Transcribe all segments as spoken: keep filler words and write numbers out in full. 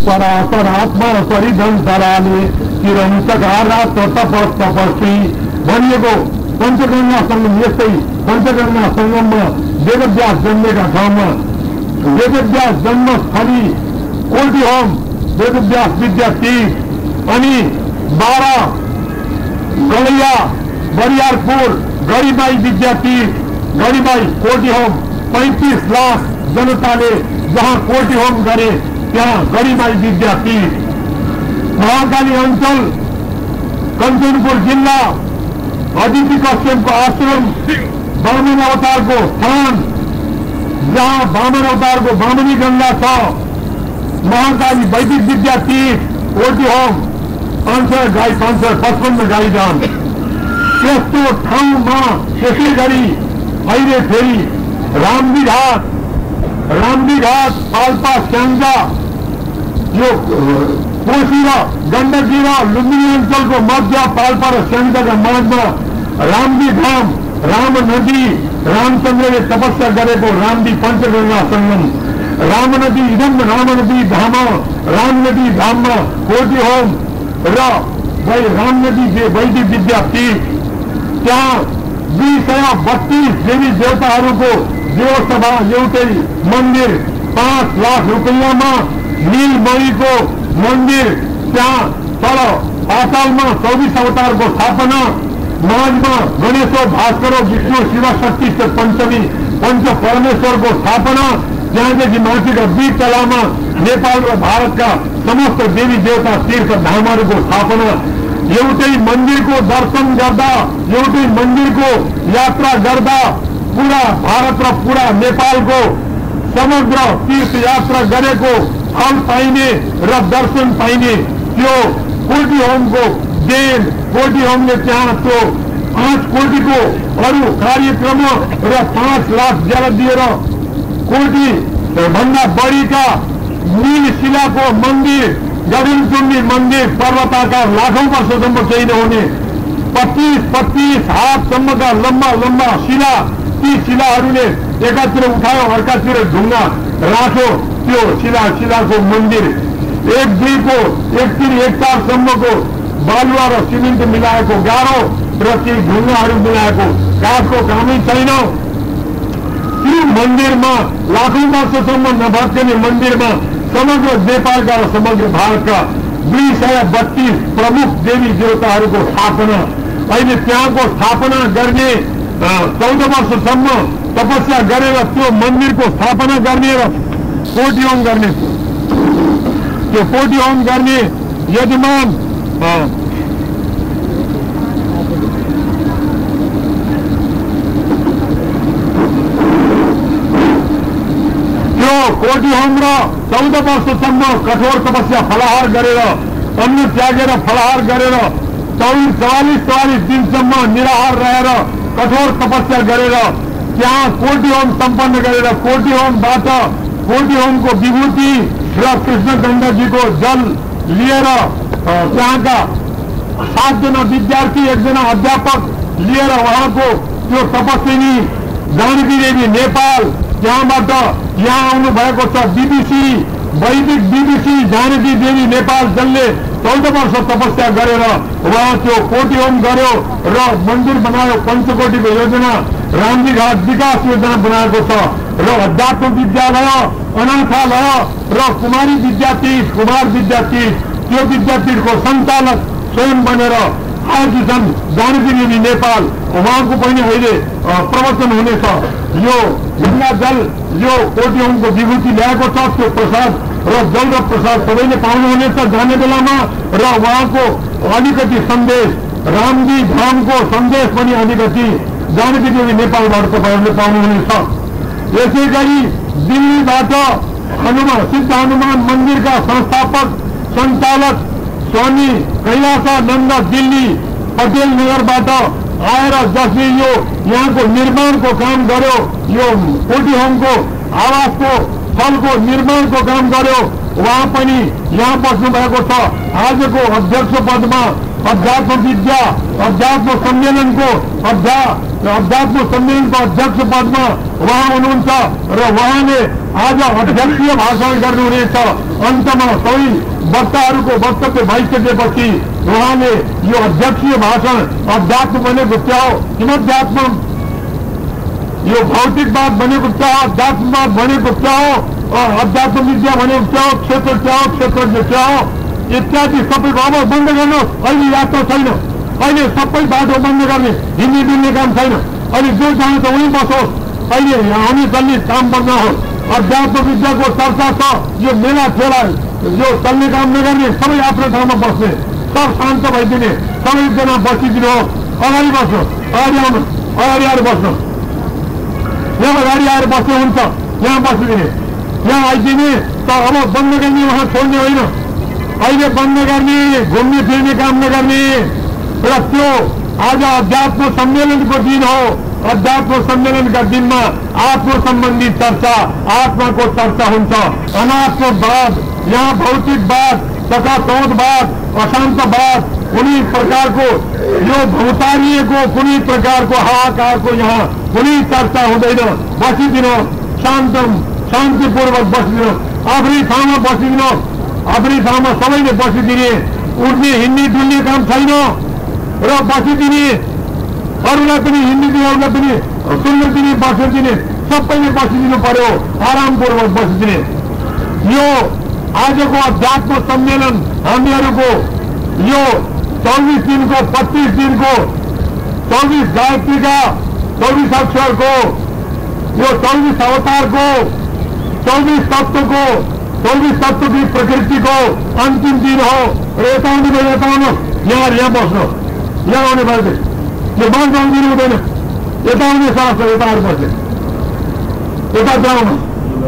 परापरात्मा परिधन तराले चिरन्तकारा तप तपस्वी भनिएको पञ्चगङ्गा सङ्गम। यस्तै पञ्चगङ्गा सङ्गममा वेदव्यास जन्मेका ठाउँमा वेदव्यास जन्मस्थली कोल्टीहोम वेदव्यास विद्यापीठ अनि बाह्र गलैया बरियारपुर गरीबाई विद्यापीठ गरीबाई कोल्टीहोम पैंतीस लाख जनताले जहाँ कोल्टीहोम गरे त्यहाँ गरीबाई विद्यापीठ। महाकाली अञ्चल कञ्चनपुर जिल्ला अदिति कश्यपको आश्रम वामन अवतारको स्थान जहाँ वामन अवतारको वामनी गंगा छ। महाकाली वैदिक विद्यापीठ कोल्टीहोम पाँच सय गाई पाँच सय पचपन्न गाई दान। त्यस्तो ठाउँमा त्यसै गरी अहिले फेरि रामदीघाट रामदीघाट पाल्पा स्याङ्जा यो कोशी र गण्डकी र लुम्बिनी अञ्चलको मध्य पाल्पा र स्याङ्जाका माझमा रामदी धाम राम नदी रामचन्द्रले तपस्या गरेको रामदी पञ्चगङ्गा सङ्गम। राम नदी इदम राम नदी धाम राम नदी धाममा कोल्टीहोम र राम नदी वैदिक विद्यापीठ त्यहाँ दुई सय बत्तीस देवी देवताहरूको देवसभा एउटै मन्दिर पाँच लाख रुपियाँमा नीलमणिको मन्दिर त्यहाँ तल पातालमा चौबिस अवतारको स्थापना माझमा गणेशो भास्करो विष्णु शिव शक्ति पञ्चमी पञ्च परमेश्वरको स्थापना त्यहाँदेखि माथिका दुई तलामा नेपाल र भारतका समस्त देवी देवता तीर्थ धामहरूको स्थापना। एउटै मन्दिरको दर्शन गर्दा एउटै मन्दिरको यात्रा गर्दा पूरा भारत र पूरा नेपालको समग्र तीर्थ यात्रा गरेको फल पाइने र दर्शन पाइने त्यो कोल्टीहोमको देन। कोल्टीहोमले त्यहाँ त्यो पाँच कोटीको अरू कार्यक्रम र पाँच लाख ज्याला दिएर कोटी भन्दा बढीका नील शिलाको मन्दिर गगनचुम्बी मन्दिर पर्वताकार लाखौं वर्षसम्म केही नहुने पच्चीस पच्चीस हातसम्मका लम्बा लम्बा शिला ती शिलाहरूले एकातिर उठायो अर्कातिर ढुङ्गा राख्यो त्यो शिला शिलाको मन्दिर एक दुईको एकतिर एक चारसम्मको बालुवा र सिमेन्ट मिलाएको गाह्रो र ती ढुङ्गाहरू मिलाएको काठको कामै छैन। त्यो मन्दिरमा लाखौं वर्षसम्म नभत्किने मन्दिरमा समग्र नेपालका र समग्र भारतका दुई सय बत्तीस प्रमुख देवी देवताहरूको स्थापना। अहिले त्यहाँको स्थापना गर्ने चौध वर्षसम्म तपस्या गरेर त्यो मन्दिरको स्थापना गर्ने र कोल्टीहोम गर्ने त्यो कोल्टीहोम गर्ने यजमान कोल्टीहोम र चौध वर्षसम्म कठोर तपस्या फलाहार गरेर अन्न त्यागेर फलाहार गरेर चौबिस चौवालिस चौवालिस दिनसम्म निराहार रहेर कठोर तपस्या गरेर त्यहाँ कोल्टीहोम सम्पन्न गरेर कोल्टीहोमबाट कोल्टीहोमको विभूति र कृष्ण गण्डकीको जल लिएर त्यहाँका सातजना विद्यार्थी एकजना अध्यापक लिएर उहाँको त्यो तपस्विनी जानकी देवी नेपाल त्यहाँबाट यहाँ आउनु भएको छ। बीबीसी वैदिक बीबीसी जानकी देवी नेपाल जसले चौध वर्ष तपस्या गरेर उहाँ त्यो कोल्टीहोम गर्यो र मन्दिर बनायो। पञ्चकोटीको योजना रामदीघाट विकास योजना बनाएको छ र अध्यात्म विद्यालय अनाथालय र कुमारी विद्यापीठ कुमार विद्यापीठ त्यो विद्यापीठको सञ्चालक स्वयं बनेर आएकी छन् जानकी देवी नेपाल। उहाँको पनि अहिले प्रवचन हुनेछ। यो गंगा जल यो कोल्टीहोमको विभूति ल्याएको छ त्यो प्रसाद र जल र प्रसाद सबैले पाउनुहुनेछ जाने बेलामा र उहाँको अलिकति सन्देश रामजी धामको सन्देश पनि अलिकति जानकी देवी नेपालबाट तपाईँहरूले पाउनुहुनेछ। यसै गरी दिल्लीबाट हनुमान सिद्ध हनुमान मन्दिरका संस्थापक सञ्चालक स्वामी कैलासानन्द दिल्ली पटेल नगरबाट आएर जसले यो यहाँको निर्माणको काम गर्यो यो कोल्टीहोमको आवासको स्थलको निर्माणको काम गर्यो उहाँ पनि यहाँ बस्नु भएको छ। आजको अध्यक्ष पदमा अध्यात्म विद्या अध्यात्म सम्मेलनको अध्या अध्यात्म सम्मेलनको अध्यक्ष पदमा उहाँ हुनुहुन्छ र उहाँले आज अध्यक्षीय भाषण गर्नुहुनेछ। अन्तमा सबै वक्ताहरूको वक्तव्य भइसकेपछि उहाँले यो अध्यक्षीय भाषण अध्यात्म बनेको क्या हो, किन अध्यात्म, यो भौतिकवाद बनेको क्या हो, अध्यात्मवाद बनेको क्या हो, अध्यात्म विद्या भनेको क्या हो, क्षेत्र क्या हो, क्षेत्रज्ञ क्या हो इत्यादि सबैको अब बन्द गर्नुहोस्। अहिले यात्रा छैन, अहिले सबै बाटो बन्द गर्ने, हिँड्ने डुल्ने काम छैन। अहिले जो जान्छ उहीँ बसोस्। अहिले हामी चल्ने काम बन्द होस्। अध्यात्म विद्याको चर्चा छ, यो मेला ठेला यो चल्ने काम नगर्ने, सबै आफ्नो ठाउँमा बस्ने, सब शान्त भइदिने, सबैजना बसिदिनुहोस्। अगाडि बस्नुहोस्, अगाडि आउनुहोस्, अगाडि आएर बस्नुहोस्। यहाँ अगाडि आएर बस्ने हुन्छ, यहाँ बसिदिने, यहाँ आइदिने। त अब बन्द गर्ने उहाँ छोड्ने होइन, अहिले बन्द गर्ने, घुम्ने फिर्ने काम नगर्ने। र त्यो आज अध्यात्म सम्मेलनको दिन हो। अध्यात्म सम्मेलनका दिनमा आत्म सम्बन्धी चर्चा, आत्माको चर्चा हुन्छ। अनात्मवाद, यहाँ भौतिकवाद तथा तौदवाद, अशान्तवाद, कुनै प्रकारको यो भौतारिएको कुनै प्रकारको हाहाकारको यहाँ कुनै चर्चा हुँदैन। बसिदिनु, शान्तम शान्तिपूर्वक बसिदिनु, आफ्नै ठाउँमा बसिदिनु, आफ्नै ठाउँमा सबैले बसिदिने, उठ्ने हिँड्ने डुल्ने काम छैन र बसिदिने, अरूलाई पनि हिँड्ने दिने, अरूलाई पनि सुन्न दिने, बस्न दिने, सबैले बसिदिनु पर्यो, आरामपूर्वक बसिदिने। यो आजको अध्यात्म सम्मेलन हामीहरूको यो चौबिस दिनको पच्चीस दिनको चौबिस गायत्रीका चौबिस अक्षरको यो चौबिस अवतारको चौबिस तत्वको चौबिस तत्व की प्रकृतिको अन्तिम दिन हो। र यता आउने भयो, यता आउनुहोस्, यहाँ यहाँ बस्नु, यहाँ आउने भयो, यो बन्द आउनु हुँदैन, यता आउने साहस छ, यता आएर बस्ने, यता जाउनुहोस्।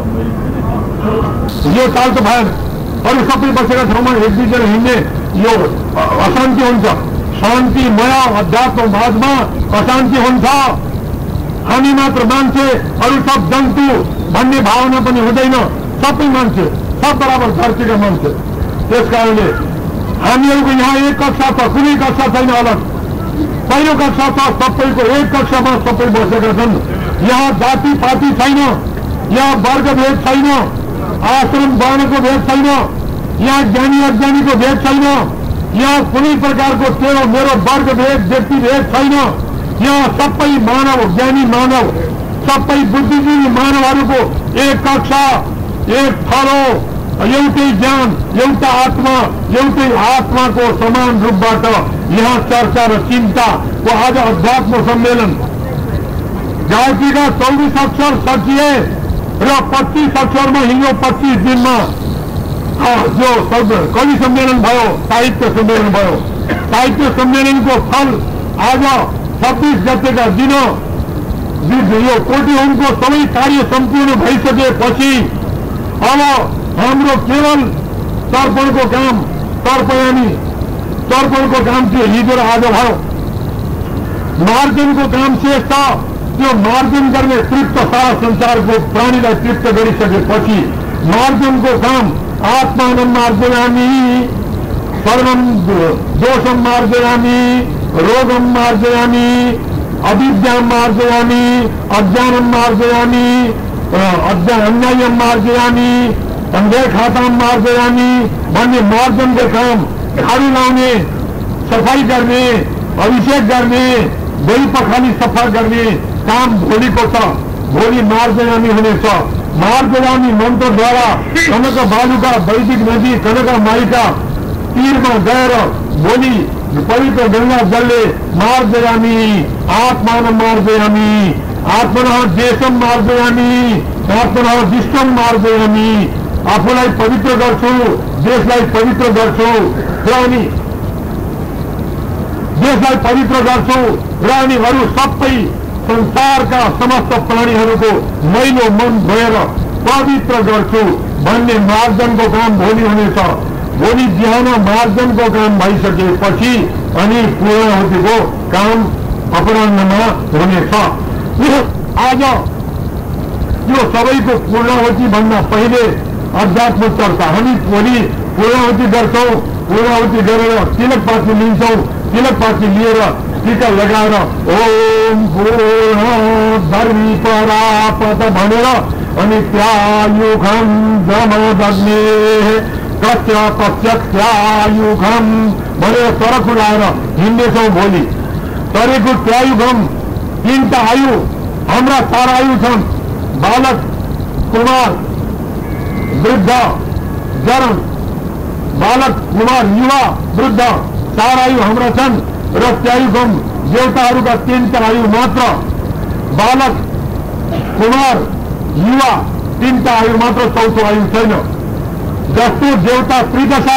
यो चाल त भएन। अरू सबै बसेका ठाउँमा एक दुईजना हिँड्ने यो अशान्ति हुन्छ। शान्तिमय अध्यात्मवादमा अशान्ति हुन्छ। हामी मात्र मान्छे, अरू सब जन्तु भन्ने भावना पनि हुँदैन। सबै मान्छे, सब बराबर धरतीका मान्छे। त्यस कारणले हामीहरूको यहाँ एक कक्षा छ, कुनै कक्षा छैन अलग। पहिलो कक्षा छ, सबैको एक कक्षामा सबै बसेका छन्। यहाँ जाति पाति छैन, यहाँ वर्गभेद छैन, आश्रम वर्णको भेद छैन, यहाँ ज्ञानी अज्ञानीको भेद छैन, यहाँ कुनै प्रकारको तेरो मेरो वर्गभेद व्यक्ति भेद छैन। यहाँ सबै मानव, ज्ञानी मानव, सबै बुद्धिजीवी मानवहरूको एक कक्षा, एक थलो, एउटै ज्ञान, एउटा आत्मा, एउटै आत्माको समान रूपबाट यहाँ चर्चा र चिन्ताको आज अध्यात्म सम्मेलन। गायत्रीका चौबिस अक्षर सकिए र पच्चीस अक्षरमा हिँड्यो। पच्चीस दिनमा जो कवि सम्मेलन भयो, साहित्य सम्मेलन भयो। साहित्य सम्मेलनको फल आज छब्बीस गतेका दिन यो कोटीहोमको सबै कार्य सम्पूर्ण भइसकेपछि अब हाम्रो केवल तर्पणको काम, तर्पयानी तर्पणको काम थियो हिजो र आज भयो। मार्जनको काम शेष छ। त्यो मार्जन गर्ने तृप्त सारा संसारको प्राणीलाई तृप्त गरिसकेपछि मार्जनको काम आत्मानं मार्जयामि, सर्वं दोषं मार्जयामि, रोगं मार्जयामि, अविद्यां मार्जयामि, अज्ञानं मार्जयामि, अन्यायं मार्जयामि, अन्धेखातां मार्जयामि भन्ने मार्जनको काम, झाडु लाउने, सफाई गर्ने, अभिषेक गर्ने, दही पखाली सफा गर्ने काम भोलिको छ। भोलि मार्जयामी हुनेछ। मार्जयामी मन्त्रद्वारा कनक बालुका वैदिक नदी कनका माईका तीरमा गएर भोलि पवित्र गंगा जलले मार्जयामी, आत्मानं मार्जयामी, आत्मनः देशं मार्जयामी, आत्मनः विश्वं मार्जयामी। आफूलाई पवित्र गर्छु, देशलाई पवित्र गर्छु र अनि देशलाई पवित्र गर्छु र अनि अरू सबै संसारका समस्त प्राणीहरूको मैलो मन धोएर पवित्र गर्छु भन्ने मार्जनको काम भोलि हुनेछ। भोलि बिहान मार्जनको काम भइसकेपछि अनि पूर्णाहुतिको काम अपराह्नमा हुनेछ। आज यो सबैको पूर्णाहुति भन्दा पहिले अध्यात्म चर्चा। हामी भोलि पूर्णाहुति गर्छौं। पूर्णाहुति गरेर तिलक पाती लिन्छौं। तिलक पाती लिएर टीका लगाएर ओम पूर्ण धर्मी परापत भनेर अनित्यायुगम जमदग्ने कस्य पश्यत्यायुगम भनेर तर खुलाएर हिँड्नेछौँ भोलि। तरेको त्यायुगम तीनटा आयु हाम्रा चार आयु छन्, बालक, कुमार, वृद्ध, जरण। बालक, कुमार, युवा, वृद्ध चार आयु हाम्रा छन् र त्यायुगम देवताहरूका तीनटा आयु मात्र। बालक, कुमार, युवा तीनटा आयु मात्र, चौथो आयु छैन। जस्तो देवता त्रिदशा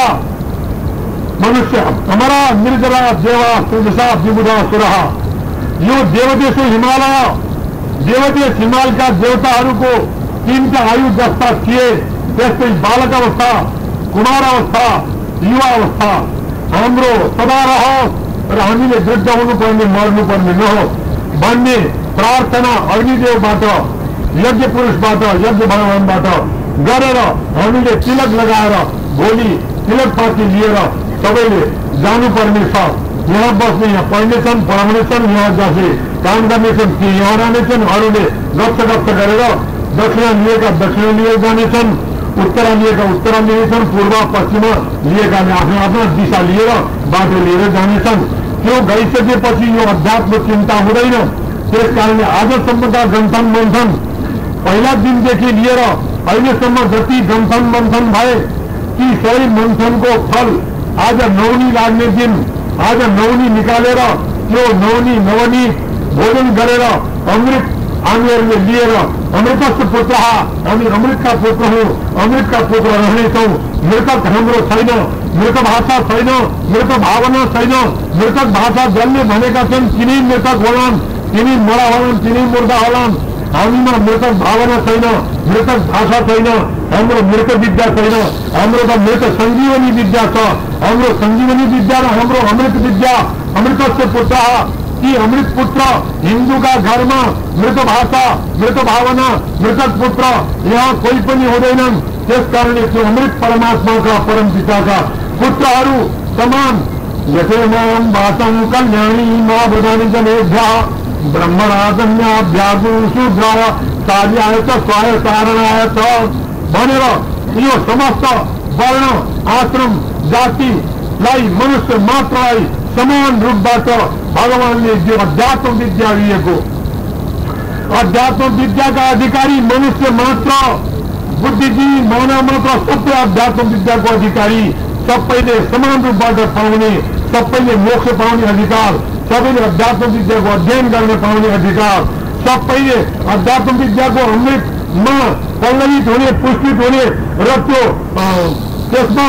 मनुष्य अमरा निर्जरा देवा त्रिदशा विबुधा सुरहा। यो देवदेश हिमालय, देवदेश हिमालका देवताहरूको तीनटा आयु जस्ता थिए त्यस्तै बालक अवस्था, कुमार अवस्था, युवा अवस्था हाम्रो सदा रहोस् र हामीले वृद्ध हुनुपर्ने मर्नुपर्ने नहोस् भन्ने प्रार्थना अग्निदेवबाट, यज्ञ पुरुषबाट, यज्ञ भगवानबाट गरेर हामीले तिलक लगाएर भोलि तिलक पाती लिएर सबैले जानुपर्ने छ। यहाँ बस्ने, यहाँ पढ्नेछन्, पढाउनेछन्, यहाँ जसले काम गर्नेछन् ती यहाँ रहनेछन्, अरूले गप्प गप्प गरेर दक्षिणा लिएका दक्षिणा लिएर जानेछन्, उत्तरा लिएका उत्तरा लिनेछन्, पूर्व पश्चिम लिएकाले आफ्नो आफ्नो दिशा लिएर बाटो लिएर जानेछन्। त्यो गइसकेपछि यो अध्यात्म चिन्ता हुँदैन। त्यस कारणले आजसम्मका गन्थन मन्थन पहिला दिनदेखि लिएर अहिलेसम्म जति गन्थन मन्थन भए ती सबै मन्थनको फल आज नौनी लाग्ने दिन, आज नौनी निकालेर त्यो नौनी नवनी भोजन गरेर अमृत हामीहरूले लिएर अमृतस्य पुत्र, हामी अमृतका पुत्र हौँ, अमृतका पुत्र रहनेछौँ। मृतक हाम्रो छैन, मृत भाषा छैन, मृत भावना छैन। मृतक भाषा जसले भनेका छन् तिनी मृतक होलान्, तिनी मरा होलान्, तिनी मुर्दा होलान्। हामीमा मृतक भावना छैन, मृतक भाषा छैन, हाम्रो मृत विद्या छैन। हाम्रो त मृत सञ्जीवनी विद्या छ। हाम्रो सञ्जीवनी विद्या र हाम्रो अमृत विद्या, अमृतस्य पुत्र, ती अमृत पुत्र हिन्दूका घरमा मृत भाषा, मृत भावना, मृतक पुत्र यहाँ कोही पनि हुँदैनन्। त्यस कारणले त्यो अमृत परमात्माका परम पिताका पुत्रहरू समान। यथेमां वाचं कल्याणी मा वदानि जनेभ्यः ब्रह्मराजन्याभ्यागु शूद्राय कार्याय च स्वाय कारणाय च भनेर यो समस्त वर्ण, आश्रम, जातिलाई, मनुष्य मात्रलाई समान रूपबाट भगवानले जो अध्यात्म विद्या दिएको, अध्यात्म विद्याका अधिकारी मनुष्य मात्र, बुद्धिजीवी मानव मात्र सबै अध्यात्म विद्याको अधिकारी, सबैले समान रूपबाट पाउने, सबैले मोक्ष पाउने अधिकार, सबैले अध्यात्म विद्याको अध्ययन गर्न पाउने अधिकार, सबैले अध्यात्म विद्याको अमृतमा पल्लवित हुने, पुष्पित हुने र त्यो त्यसमा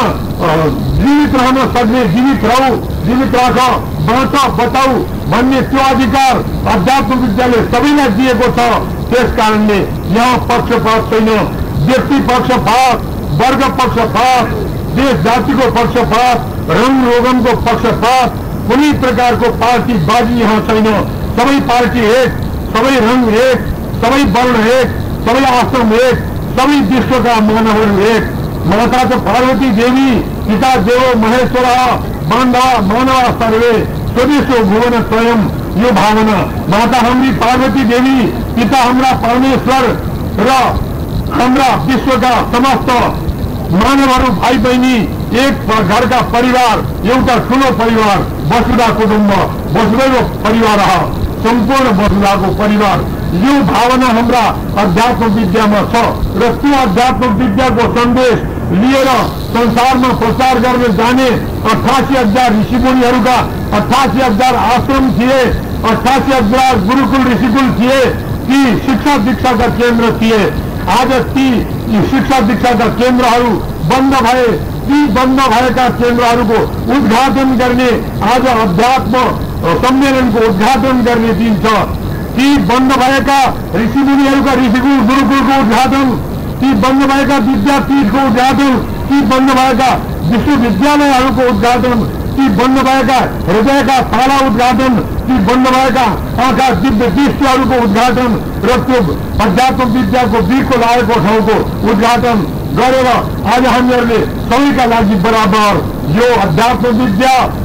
जीवित रहन सक्ने, जीवित रहू, जीवित राख, बाँच, बचाऊ भन्ने त्यो अधिकार अध्यात्म विद्याले सबैलाई दिएको छ। त्यस कारणले यहाँ पक्षपात छैन, व्यक्ति पक्षपात, वर्ग पक्षपात, देश जातिको पक्षपात, रंग रोगनको पक्षपात, कुनै प्रकारको पार्टीबाजी यहाँ छैन। सबै पार्टी एक, सबै रंग एक, सबै वर्ण एक, सबै आश्रम एक, सबै विश्वका मानवहरू एक। माता च पार्वती देवी, पिता देवो महेश्वर, बान्धव मानव सर्वे स्वदेशो भुवन स्वयं, यो भावना। माता हाम्री पार्वती देवी, पिता हाम्रा परमेश्वर र हाम्रा विश्वका समस्त मानवहरू भाइ बहिनी एक घरका परिवार, एउटा ठुलो परिवार, वसुधा कुटुम्ब, वसुधैव परिवार, सम्पूर्ण वसुधाको परिवार, यो भावना हाम्रा अध्यात्म विद्यामा छ। र त्यो अध्यात्म विद्याको सन्देश लिएर संसारमा प्रचार गर्न जाने अठासी हजार ऋषिमुनिहरूका अठासी हजार आश्रम थिए, अठासी हजार गुरुकुल ऋषिकुल थिए, ती शिक्षा दीक्षाका केन्द्र थिए। आज ती शिक्षा दीक्षाका केन्द्रहरू बन्द भए। ती बन्द भएका केन्द्रहरूको उद्घाटन गर्ने आज अध्यात्म सम्मेलनको उद्घाटन गर्ने दिन छ। ती बन्द भएका ऋषिमुनिहरूका ऋषिकुल गुरुकुलको उद्घाटन, ती बन्द भएका विद्यापीठको उद्घाटन, ती बन्द भएका विश्वविद्यालयहरूको उद्घाटन, ती बन्द भएका हृदयका ताला उद्घाटन, ती बन्द भएका आँखा दिव्य दृष्टिहरूको उद्घाटन र त्यो अध्यात्म विद्याको बिर्को लागेको ठाउँको उद्घाटन गरेर आज हामीहरूले सबैका लागि बराबर यो अध्यात्म विद्या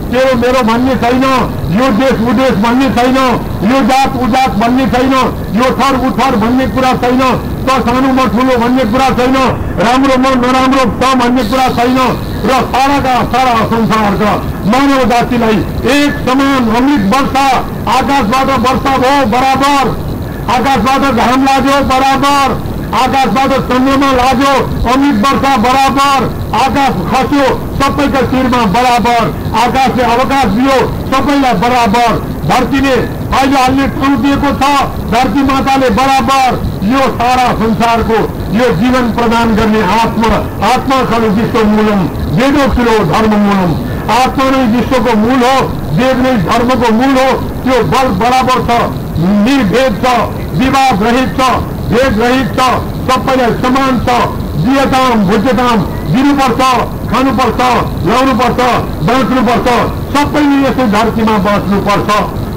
तेरो मेरो भन्ने छैन, यो देश उदेश भन्ने छैन, यो जात उजात भन्ने छैन, यो थर उथर भन्ने कुरा छैन, त सानो म ठुलो भन्ने कुरा छैन, राम्रो म नराम्रो त भन्ने कुरा छैन र साराका सारा संसारका मानव जातिलाई एक समान अमृत वर्षा, आकाशबाट वर्षा भयो बराबर, आकाशबाट घाम लाग्यो बराबर, आकाशबाट चन्द्रमा लाग्यो अमृत वर्षा बराबर, आकाश खस्यो सबैका शिरमा बराबर, आकाशले अवकाश दियो सबैलाई बराबर, धरतीले अहिले हाल्ने ठाउँ दिएको छ धरती माताले बराबर। यो सारा संसारको यो जीवन प्रदान गर्ने आत्मा, आत्मा खलु विश्व मूलम वेदो खिलो धर्म मूलम, आत्मा नै विश्वको मूल हो, वेद नै धर्मको मूल हो। त्यो बल बराबर छ, निर्भेद छ, विवाद रहित छ, भेद रहित छ, सबैलाई समान छ। दियताम भुज्यताम दिनुपर्छ, खानुपर्छ, ल्याउनुपर्छ, बाँच्नुपर्छ, सबैले यसै धरतीमा बाँच्नुपर्छ।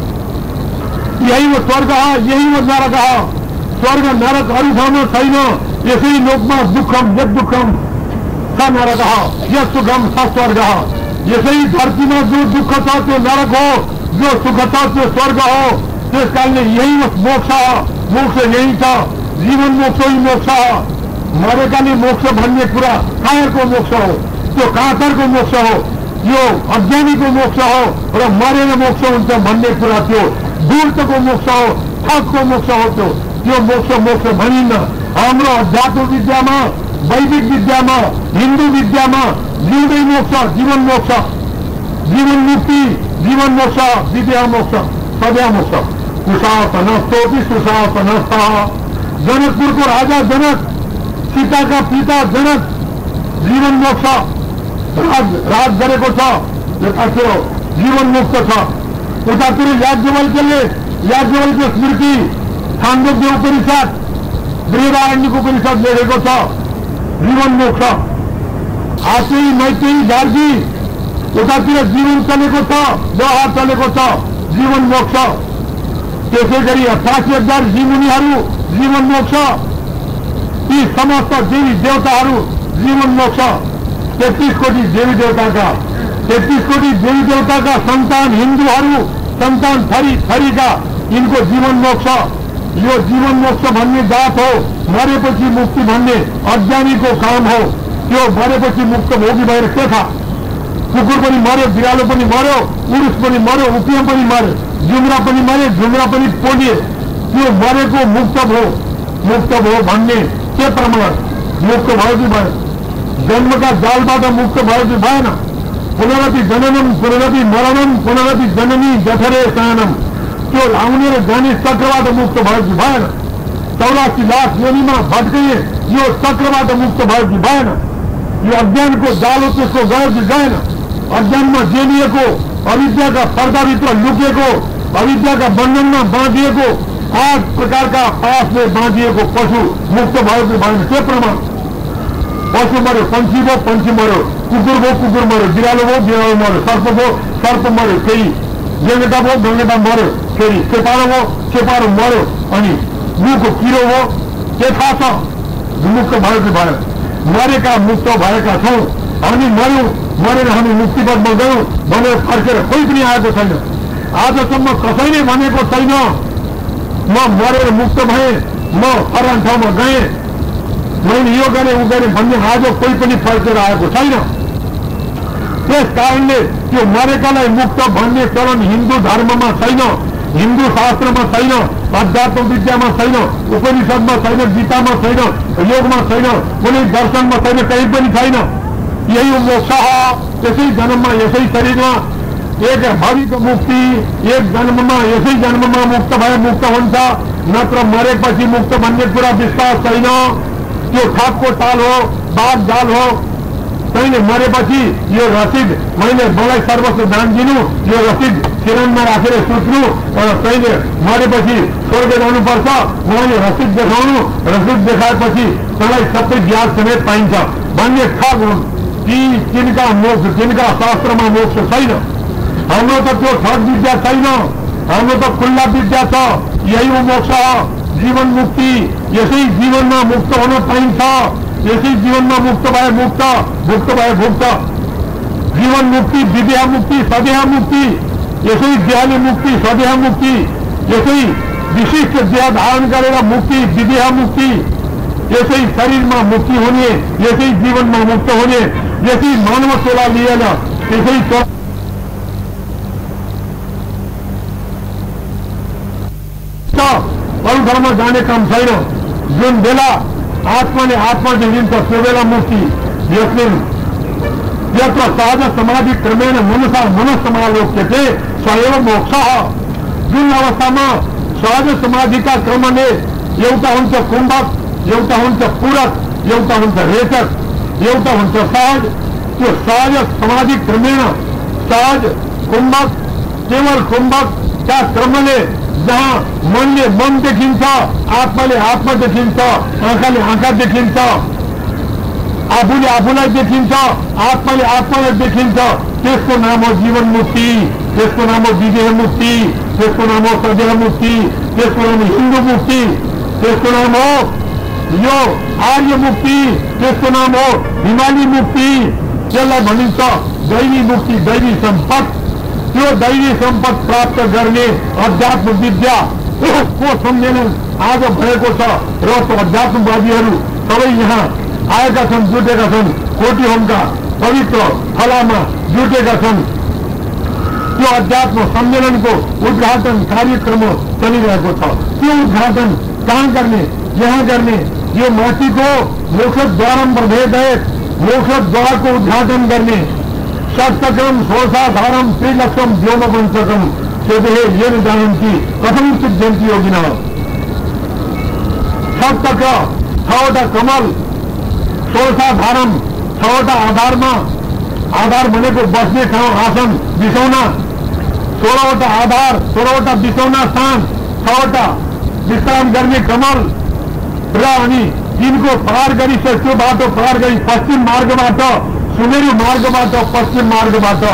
यही हो स्वर्ग, यही हो नरक। स्वर्ग नरक अरू ठाउँमा छैन। यसै लोकमा दुःखम यद दुःखम स नरक यद सुखम स स्वर्ग। यसै धरतीमा जो दुःख छ त्यो नरक हो, जो सुख छ त्यो स्वर्ग हो। त्यस कारणले यही मोक्ष, मोक्ष यही छ, जीवन मोक्ष ही मोक्ष। मरेकाले मोक्ष भन्ने कुरा कायरको मोक्ष हो, त्यो काँचरको मोक्ष हो, यो अज्ञानीको मोक्ष हो र मरेर मोक्ष हुन्छ भन्ने कुरा त्यो दूरको मोक्ष हो, ठगको मोक्ष हो। त्यो त्यो मोक्ष मोक्ष भनिन्न। हाम्रो अध्यात्म विद्यामा, वैदिक विद्यामा, हिन्दू विद्यामा जिउँदै मोक्ष, जीवन मोक्ष, जीवन मुक्ति, जीवन मोक्ष, विद्या मोक्ष, सद्या मोक्ष। कुशासनस्तोपि सुशासनस्तः। जनकपुरको राजा जनक, सीताका पिता जनक जीवन मोक्ष राज राज गरेको छ, यतातिर जीवन मुक्त छ। उतातिर याज्ञवल्क्यले, याज्ञवल्क्य स्मृति, छान्दोग्य उपनिषद, बृहदारण्यक उपनिषद लेखेको छ जीवन मोक्ष। आचेय मैत्रेयी गार्गी, उतातिर जीवन चलेको छ, व्यवहार चलेको छ, जीवन मोक्ष। त्यसै गरी अठासी हजार जीवनीहरू जीवन मोक्ष, यी समस्त देवी देवताहरू जीवन मोक्ष। तेत्तीस कोटी देवी देवताका, तेत्तीस कोटी देवी देवताका सन्तान हिन्दूहरू, सन्तान थरी थरीका, यिनको जीवन मोक्ष। यो जीवन मोक्ष भन्ने जात हो, मरेपछि मुक्ति भन्ने अज्ञानीको काम हो। त्यो मरेपछि मुक्त भोगी भएर के था? कुकुर पनि मर्यो, बिरालो पनि मर्यो, उरुस पनि मर्यो, उपियाँ पनि मर्यो, जुम्रा पनि मर्यो, झुम्रा पनि पोलिए। त्यो मरेको मुक्त भयो, मुक्त भयो भन्ने के प्रमाण? मुक्त भयो कि भयो? जन्मका जालबाट मुक्त भयो कि भएन? पुनरपि जननम पुनरपि मरणम पुनरपि जननी जठरे शयनम। त्यो आउने र जाने चक्रबाट मुक्त भयो कि भएन? चौरासी लाख योनिमा भट्किए, यो चक्रबाट मुक्त भयो कि भएन? यो अज्ञानको जालो त्यसको गयो कि गएन? अज्ञानमा जेलिएको, अविद्याका पर्दाभित्र लुकेको, अविद्याका बन्धनमा बाँधिएको, आठ प्रकारका पासले बाँधिएको पशु मुक्त भयो कि भएन? के प्रमाण? पशु मर्यो, पंक्षी भयो, पंक्षी मर्यो, कुकुर भयो, कुकुर मर्यो, बिरालो भयो, बिरालो मर्यो, सर्प भयो, सर्प मर्यो, फेरि गङ्गटा भयो, गङ्गटा मर्यो, फेरि चेपारो भयो, चेपारो मर्यो, अनि मुखको किरो हो। के थाहा छ? मुक्त भयो कि भएन? मरेका मुक्त भएका छौँ। हामी मर्यौँ, मरेर हामी मुक्तिपथमा गयौँ भनेर फर्केर कोही पनि आएको छैन। आजसम्म कसैले भनेको छैन म मरेर मुक्त भएँ, म फलान ठाउँमा गएँ, मैले यो गरेँ उ गरेँ भन्ने आज कोही पनि फर्केर आएको छैन। त्यस कारणले त्यो मरेकालाई मुक्त भन्ने चलन हिन्दू धर्ममा छैन, हिन्दू शास्त्रमा छैन, अध्यात्म विद्यामा छैन, उपनिषदमा छैन, गीतामा छैन, योगमा छैन, कुनै दर्शनमा छैन, कहीँ पनि छैन। यही मोक्ष हो। यसै जन्ममा यसै शरीरमा एक भावीको मुक्ति, एक जन्ममा यसै जन्ममा मुक्त भए मुक्त हुन्छ, नत्र मरेपछि मुक्त भन्ने कुरा विश्वास छैन। त्यो ठगको चाल हो, बाघ जाल हो। तैँले मरेपछि यो रसिद मैले मलाई सर्वस्व दान दिनु, यो रसिद सिरनमा राखेर सुत्नु, तैँले मरेपछि स्वर्ग जानुपर्छ, उहाँले रसिद देखाउनु, रसिद देखाएपछि तँलाई सबै ब्याज समेत पाइन्छ भन्ने ठग हुन्। ती तिनका मोक्ष, तिनका शास्त्रमा मोक्ष छैन। हाम्रो त त्यो ठग विद्या छैन, हाम्रो त खुल्ला विद्या छ। यही हो मोक्ष, जीवन मुक्ति। यसै जीवनमा मुक्त हुन पाइन्छ, यसै जीवनमा मुक्त भए मुक्त, मुक्त भए भुक्त। जीवन मुक्ति, विदेह मुक्ति, सदेह मुक्ति, यसै देहले मुक्ति, सदेह मुक्ति, यसै विशिष्ट देह धारण गरेर मुक्ति, विदेह मुक्ति, यसै शरीरमा मुक्ति हुने, यसै जीवनमा मुक्त हुने, यसै मानव टोला लिएर यसै अरू धर्म जाने काम छैन। जुन बेला आत्माले आत्मा देखिन्छ त्यो बेला मुक्ति। यसले यत्र सहज समाधि क्रमेण मनसा मनस्समालोक्यते स एव मोक्षः। जुन अवस्थामा सहज समाधिका क्रमले एउटा हुन्छ कुम्भक, एउटा हुन्छ पूरक, एउटा हुन्छ रेचक, एउटा हुन्छ सहज। त्यो सहज समाधि क्रमेण सहज कुम्भक, केवल कुम्भकका क्रमले जहाँ मनले मन देखिन्छ, आत्माले आत्मा देखिन्छ, आँखाले आँखा देखिन्छ, आफूले आफूलाई देखिन्छ, आत्माले आत्मालाई देखिन्छ, त्यसको नाम हो जीवन मुक्ति, त्यसको नाम हो विदेह मुक्ति, त्यसको नाम हो सदेह मुक्ति, त्यसको नाम हिन्दू मुक्ति, त्यसको नाम हो यो आर्य मुक्ति, त्यसको नाम हो हिमाली मुक्ति। त्यसलाई भनिन्छ दैवी मुक्ति, दैवी सम्पद। त्यो दैवी सम्पद प्राप्त गर्ने अध्यात्म विद्या को सम्मेलन आज भएको छ र त्यो अध्यात्मवादीहरू सबै यहाँ आएका छन्, जुटेका छन्, कोटी होमका पवित्र थलामा जुटेका छन्। त्यो अध्यात्म सम्मेलनको उद्घाटन कार्यक्रम चलिरहेको छ। त्यो उद्घाटन कहाँ गर्ने? यहाँ गर्ने। यो माथिको मोक्षद्वारम प्रभेदयत्, मोक्षद्वारको उद्घाटन गर्ने। षट्चक्रम षोडशाधारम त्रिलक्षम व्योमपञ्चकम सेदेहे येन जानन्ति कथं सिद्ध्यन्ति योगिनः। षट्चक्र छवटा कमल, षोडशाधारम छवटा आधारमा, आधार भनेको बस्ने ठाउँ आसन बिछौना, सोह्रवटा आधार, सोह्रवटा बिछौना स्थान, छवटा विश्राम गर्ने कमल र अनि तिनको पार गरिसक्यो, त्यो बाटो पार गरी पश्चिम मार्गबाट, सुमेरु मार्गबाट, पश्चिम मार्गबाट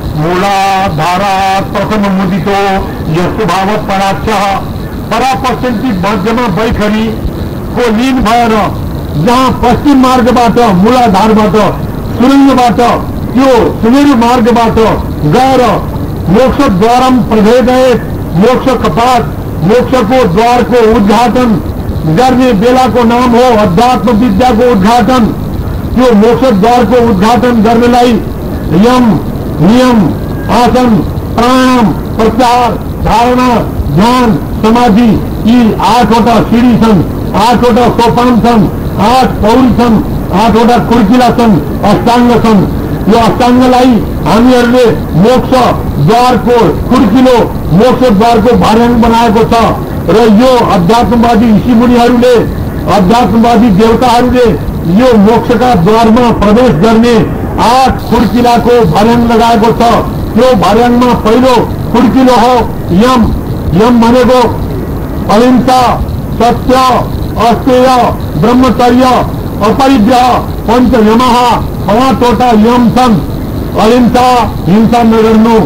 मूलाधारात् प्रथम मुदितो यस्तो भाव पराक्ष परापश्चिन्ती मध्यमा बैखरी को लीन भएर जहाँ पश्चिम मार्गबाट, मूलाधारबाट, सुरङ्गबाट, त्यो सुमेरु मार्गबाट गएर मोक्षद्वारम प्रभेदयत्, मोक्ष कपाट, मोक्षको द्वारको उद्घाटन गर्ने बेलाको नाम हो अध्यात्म विद्याको उद्घाटन। त्यो मोक्षद्वारको उद्घाटन गर्नलाई यम, नियम, आसन, प्राणायाम, प्रत्याहार, धारणा, ध्यान, समाधि यी आठवटा सिडी छन्, आठवटा सोपान छन्, आठ पौडी छन्, आठवटा कुर्किला छन्, अष्टाङ्ग छन्। यो अष्टाङ्गलाई हामीहरूले मोक्ष द्वारको कुर्किलो, मोक्ष द्वारको भार्याङ बनाएको छ र यो अध्यात्मवादी ऋषिमुनिहरूले, अध्यात्मवादी देवताहरूले यो मोक्षका द्वारमा प्रवेश गर्ने आठ खुड्किलाको भार्याङ लगाएको छ। त्यो भार्याङमा पहिलो खुड्किलो हो यम। यम भनेको अहिंसा, सत्य, अस्तेय, ब्रह्मचर्य, अपरिग्रह, पंच यमः, पाँचवटा यम छन्। अहिंसा, हिंसा नगर्नु,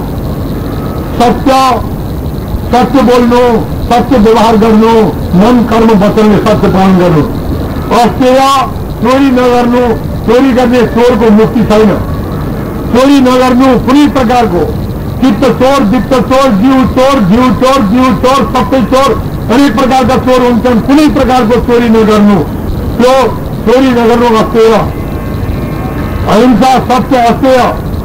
सत्य, सत्य बोल्नु, सत्य व्यवहार गर्नु, मन कर्म वचनले सत्य पालन गर्नु। अस्तेय, चोरी नगर्नु, चोरी गर्ने चोरको मुक्ति छैन। चोरी नगर्नु कुनै प्रकारको, चित्त चोर, वित्त चोर, जीव चोर, जीव चोर, जीव चोर, सबै चोर, अनेक प्रकारका चोर हुन्छन्। कुनै प्रकारको चोरी नगर्नु, त्यो चोरी नगर्नु अस्तेय। अहिंसा, सत्य, अस्तेय।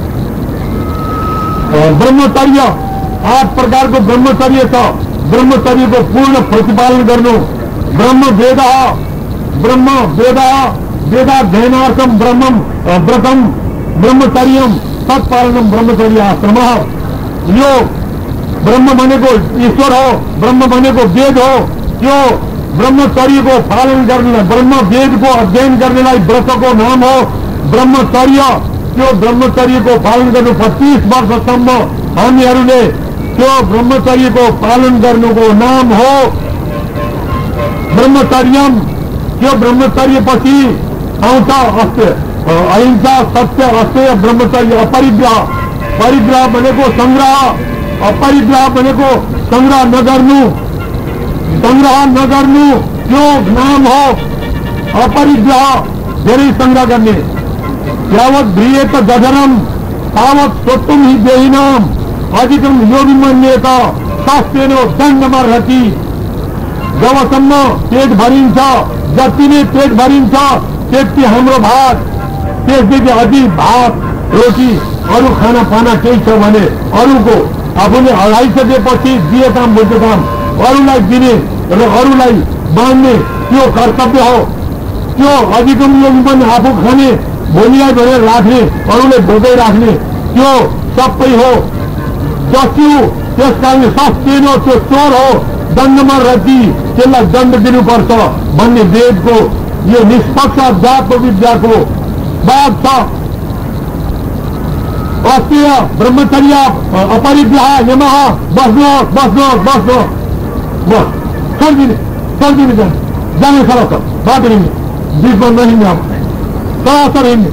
ब्रह्मचर्य, आठ प्रकारको ब्रह्मचर्य छ। ब्रह्मचर्यको पूर्ण प्रतिपालन गर्नु। ब्रह्म वेद, ब्रह्म वेद, वेदाध्ययनार्थम ब्रह्मम व्रतम ब्रह्मचर्यम तत्पालनम ब्रह्मचर्य आश्रम। यो ब्रह्म भनेको ईश्वर हो, ब्रह्म भनेको वेद हो। त्यो ब्रह्मचर्यको पालन गर्ने, ब्रह्म वेदको अध्ययन गर्नेलाई व्रतको नाम हो ब्रह्मचर्य। त्यो ब्रह्मचर्यको पालन गर्नु पच्चीस वर्षसम्म हामीहरूले त्यो ब्रह्मचर्यको पालन गर्नुको नाम हो ब्रह्मचर्यम। त्यो ब्रह्मचर्य पछि आउँछ अस्तेय, अहिंसा, सत्य, अस्तेय, ब्रह्मचर्य। अपरिग्रह, परिग्रह भनेको संग्रह, अपरिग्रह भनेको संग्रह नगर्नु, संग्रह नगर्नु त्यो नाम हो अपरिग्रह। धेरै संग्रह गर्ने। यावत् ध्रियेत जठरम, तावत् स्वत्वं हि देहिनाम् अधिकं योगिमन्येत शास्त्रेण दण्डमर्हति। जबसम्म पेट भरिन्छ, जति नै पेट भरिन्छ त्यति हाम्रो भाग, त्यसदेखि अधिक भात रोटी अरू खाना पाना केही छ भने अरूको आफूले हराइसकेपछि दिए काम बुझ्ने काम अरूलाई दिने र अरूलाई बाँध्ने त्यो कर्तव्य हो। त्यो अधिकम योगी पनि आफू खाने, भोलिलाई भनेर राख्ने, अरूले भोकै राख्ने त्यो सबै हो जस्यु। त्यस कारणले शास्त्रेण त्यो चोर हो, दण्डमा रति, त्यसलाई दण्ड दिनुपर्छ भन्ने वेदको यो निष्पक्ष अध्यात्म विद्याको बात छ। अस्तेय ब्रह्मचर्य अपरिग्रह यमः, बस्नुहोस् बस्नुहोस् बस्नुहोस् बस, छोडिदिने छोडिदिने जाने जाने सरासर बाटो हिँड्ने, बिचमा नहिँड्ने, अब सरासर हिँड्ने।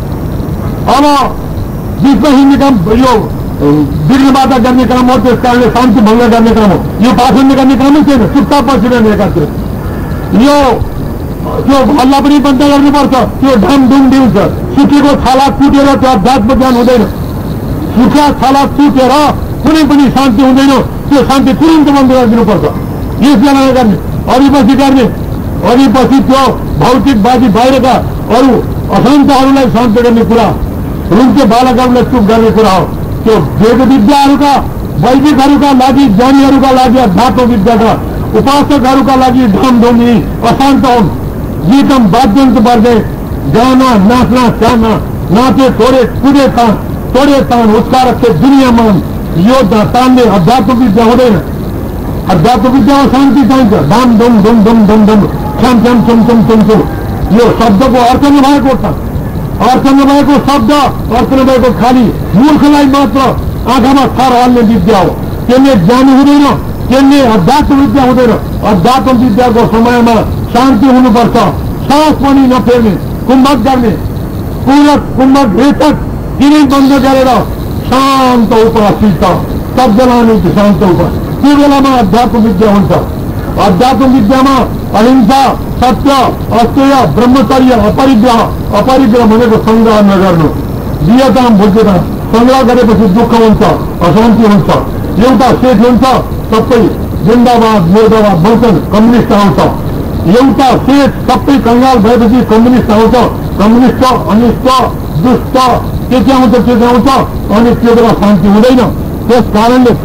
अब बिचमा हिँड्ने काम यो विघ्न बाधा गर्ने काम हो, त्यस कारणले शान्ति भङ्ग गर्ने काम हो। यो पाखण्ड गर्ने कामै छैन, चुपचाप बसिरहने एकातिर। यो त्यो हल्ला पनि बन्द गर्नुपर्छ, त्यो ढामढुम दिउँछ। सुकेको छाला कुटेर त्यो अध्यात्म ज्ञान हुँदैन, सुखा छाला कुटेर कुनै पनि शान्ति हुँदैन। त्यो शान्ति तुरन्त बन्द गरिदिनुपर्छ, यस जनाले गर्ने, अघिपछि गर्ने, अघिपछि त्यो भौतिकवादी बाहिरका अरू अशान्तहरूलाई शान्त गर्ने कुरा, रुन्के बालकहरूलाई चुप गर्ने कुरा हो। त्यो वेद विद्याहरूका वैदिकहरूका लागि, ज्ञानीहरूका लागि, अध्यात्म विद्याका उपासकहरूका लागि ढामढुम यी अशान्त हुन्। गीतम वाद्यन्त बर्दे, गाना नाच्ना चाहना, नाचे तोड़े कूदे तान, तोड़े तान, उसका रखे दुनिया मान, यो तानले अध्यात्म विद्या हुँदैन। अध्यात्म विद्यामा शान्ति चाहिन्छ। धाम धुम धुम धुम धुम धुम, छ्याम छ्याम छुम छुम छुम छुम, यो शब्दको अर्थ नभएको छ। अर्थ नभएको शब्द, अर्थ नभएको खाली मूर्खलाई मात्र आँखामा थर हाल्ने विद्या हो। त्यसले ज्ञान हुँदैन, त्यसले अध्यात्म विद्या हुँदैन। अध्यात्म विद्याको समयमा शान्ति हुनुपर्छ, सास पनि नफेर्ने, कुम्भक गर्ने, पूरक कुम्भक रेचक तिनै बन्द गरेर शान्त उपासित सबजनाले शान्त उपास, त्यो बेलामा अध्यात्म विद्या हुन्छ। अध्यात्म विद्यामा अहिंसा, सत्य, अस्तेय, ब्रह्मचर्य, अपरिग्रह, अपरिग्रह भनेको संग्रह नगर्नु, दियताम बुझ्यता। संग्रह गरेपछि दुःख हुन्छ, अशान्ति हुन्छ, एउटा सेठ हुन्छ, सबै जिन्दाबाद मुर्दाबाद भन्छन्, कम्युनिस्ट आउँछ। एउटा सेठ सबै कंगाल भएपछि कम्युनिस्ट आउँछ, कम्युनिस्ट अनिष्ट दुष्ट के के आउँछ के के आउँछ, अनि त्यो बेला शान्ति हुँदैन। त्यस कारणले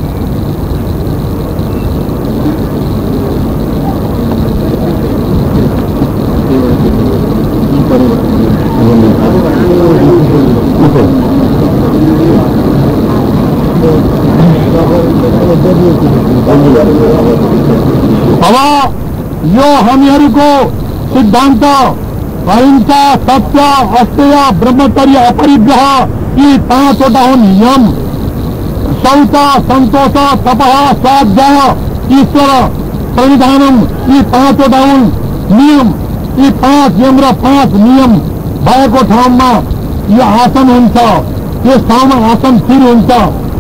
अब यो हामीहरूको सिद्धान्त अहिंसा, सत्य, अस्तेय, ब्रह्मचर्य, अपरिग्रह यी पाँचवटा हुन् नियम। शौच, सन्तोष, तपः, स्वाध्याय, ईश्वर संविधानम यी पाँचवटा हुन् नियम। यी पाँच नियम र पाँच नियम भएको ठाउँमा यो आसन हुन्छ, त्यस ठाउँमा आसन स्थिर हुन्छ।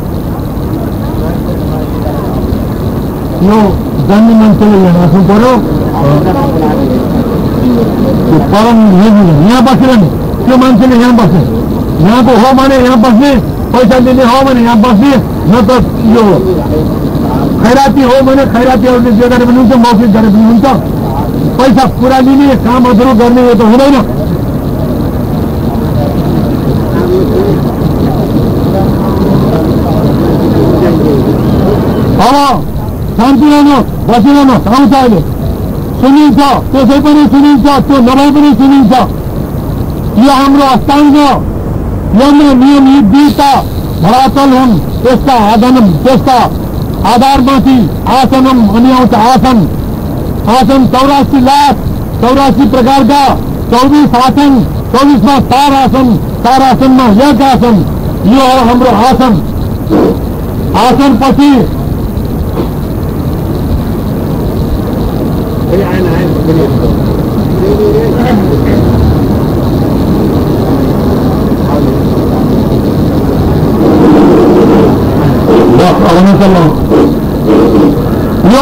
यो जन्ने मान्छेले यहाँ बस्नु पर्यो, परम यहाँ बसेर नि त्यो मान्छेले यहाँ बस्ने, यहाँको हो भने यहाँ बस्ने, पैसा दिने हो भने यहाँ बस्ने, न त यो खैराती हो भने खैरातीहरूले जे गरे पनि हुन्छ, मौखिक गरे पनि हुन्छ। पैसा पुरा लिने, कामहरू गर्ने यो त हुँदैन। अब शान्ति रहनु, बसिरहनु आउँछ, अहिले सुनिन्छ, त्यसै पनि सुनिन्छ, त्यो नभए पनि सुनिन्छ। यो हाम्रो अष्टाङ्ग यम र नियम यी दुईटा धरातल हुन्। त्यसका आधारम त्यसका आधारमाथि आसनम अनि आउँछ आसन। आसन चौरासी लाख चौरासी प्रकारका चौबिस आसन, चौबिसमा चार आसन, चार आसनमा एक आसन, यो हो हाम्रो आसन। आसन पछि यो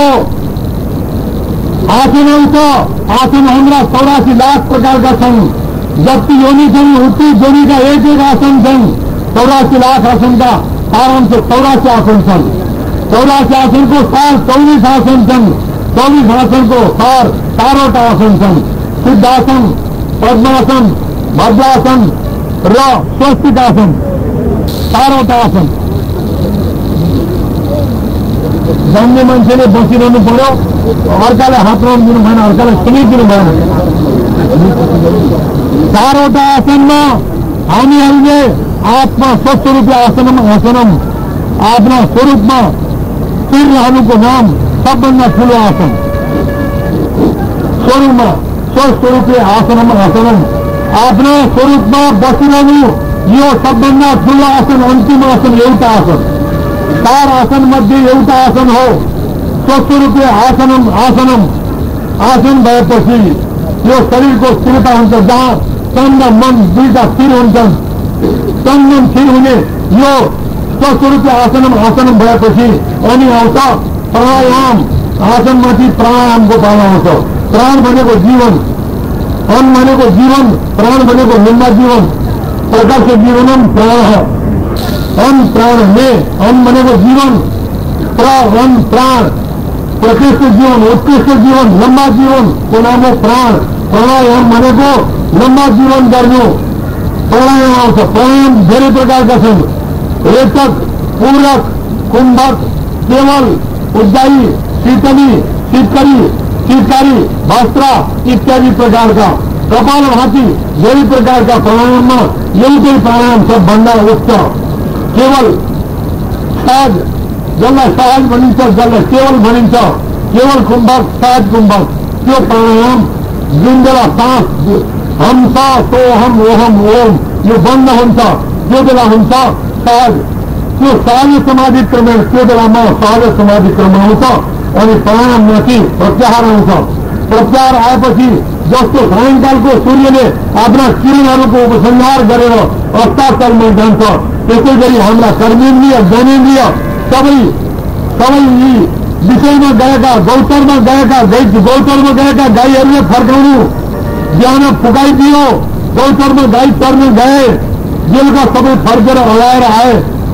आसन आउँछ। आसन हाम्रा चौरासी लाख प्रकारका छन्। जति योनि छन् उति जोनीका एक एक आसन छन्। चौरासी लाख आसनका सारांश चौरासी आसन छन्। चौरासी आसनको सार चौबिस आसन छन्। चौबिस आसनको सार चारवटा आसन छन्। सिद्धासन, पद्मासन, भद्रासन र स्वस्तिकासन, चारवटा आसन। जान्ने मान्छेले बसिरहनु पर्यो, अर्काले हात दिनु भएन, अर्काले सुनिदिनु भएन। चारवटा आसनमा हामीहरूले आत्मा स्वस्वरूपी आसनम आसनम आफ्ना स्वरूपमा स्थिर रहनुको नाम सबभन्दा ठुलो आसन। स्वरूपमा स्वस्वरूपी आसनम आसनम आफ्ना स्वरूपमा बसिरहनु यो सबभन्दा ठुलो आसन, अन्तिम आसन एउटा आसन। चार आसन मध्ये एउटा आसन हो स्वस्वरूपी आसनम आसनम। आसन भएपछि यो शरीरको स्थिरता हुन्छ, जहाँ तन र मन दुईटा स्थिर हुन्छन्। तन मन स्थिर हुने यो स्वस्वरूपी आसनम आसनम भएपछि अनि आउँछ प्राणायाम। आसनमाथि प्राणायामको पालो आउँछ। प्राण भनेको जीवन, अन्न भनेको जीवन, प्राण भनेको निम्बा जीवन। प्रकाश जीवनम प्राण, अन्न प्राण में अन्न भनेको जीवन, प्राण प्राण प्रकृष्ट जीवन, उत्कृष्ट जीवन, लम्बा जीवन को नाम हो प्राण। प्राणायाम भनेको लम्बा जीवन गर्नु प्राणायाम आउँछ। प्राणायाम धेरै प्रकारका छन्, रेचक, पूरक, कुम्भक, केवल, उज्जाई, शीतली, शीतकरी, शीतकारी, भस्त्रा इत्यादि प्रकारका। कपालभाती धेरै प्रकारका प्राणायाममा एउटै प्राणायाम सबभन्दा उच्च केवल सहज, जसलाई सहज भनिन्छ, जसलाई केवल भनिन्छ। केवल कुम्भक, सहज कुम्भक, त्यो प्राणायाम जुन बेला सास हम सा सोहम ओहम ओम यो बन्द हुन्छ त्यो बेला हुन्छ सहज। त्यो सहज समाधि क्रमण, त्यो बेलामा सहज समाधि क्रमण आउँछ। अनि प्राणायाममाथि प्रत्याहार आउँछ। प्रत्याहार आएपछि जस्तो सायंकालको सूर्यले आफ्ना किरणहरूको उपसंहार गरेर अस्ताचलमा जान्छ, त्यसै गरी हाम्रा कर्मेन्द्रिय, ज्ञानेन्द्रिय सबै सबै यी विषयमा गएका, गौतरमा गएका गौतरमा गएका गाईहरूले फर्काउनु, बिहान फुकाइदियो, गौतरमा गाई चर्न गए, बेलुका सबै फर्केर हलाएर आए।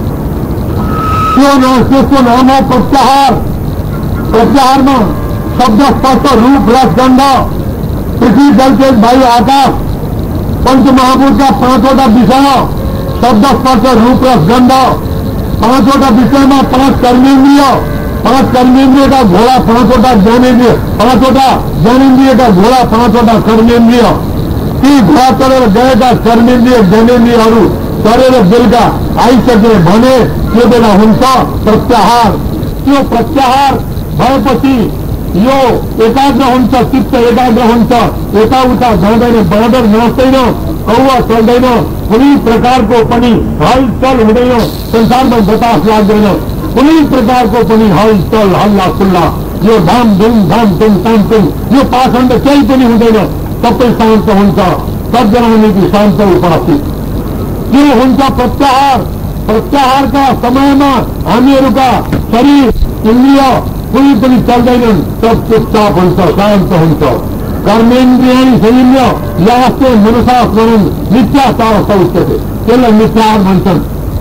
त्यो नाम, त्यसको नाम हो प्रत्याहार। प्रत्याहारमा शब्द, स्पर्श, रूप, रस, गन्ध, पृथ्वी, जल, तेज, वायु, आकाश, पंचमहाभूतका पाँचवटा विषय, शब्द, स्पर्श, रूप, रस, गन्ध, पाँचवटा विषयमा पाँच कर्मेन्द्रिय, पाँच कर्मेन्द्रिय का घोड़ा, पाँचवटा ज्ञानेन्द्रिय, पाँचवटा ज्ञानेन्द्रिय का घोड़ा, पाँचवटा कर्मेन्द्रिय। ती घोड़ा चढेर गएका कर्मेन्द्रिय ज्ञानेन्द्रियहरू चढेर बेलुका आइसके भने त्यो बेला हुन्छ प्रत्याहार। त्यो प्रत्याहार भएपछि यो एकाग्र हुन्छ, चित्त एकाग्र हुन्छ, यताउता जाँदैन, बाँदर नाच्दैन, कौवा चल्दैन, कुनै प्रकारको पनि हलचल हुँदैन, संसारमा बतास लाग्दैन, कुनै प्रकारको पनि हलचल हल्ला खुल्ला, यो धाम धुम धाम तुम ताम तुम यो पाखण्ड केही पनि हुँदैन, सबै शान्त हुन्छ। सज्जनाउने कि शान्त उपस्थित त्यो हुन्छ प्रत्याहार। प्रत्याहारका समयमा हामीहरूका शरीर, इन्द्रिय कुनै पनि चल्दैनन्, सब चुपचाप हुन्छ, शान्त हुन्छ। कर्मेन्द्रियाणि संयम्य यास्ते मनसा स्मरण मिथ्याचार उच्यते, त्यसलाई मिथ्याहार भन्छन्।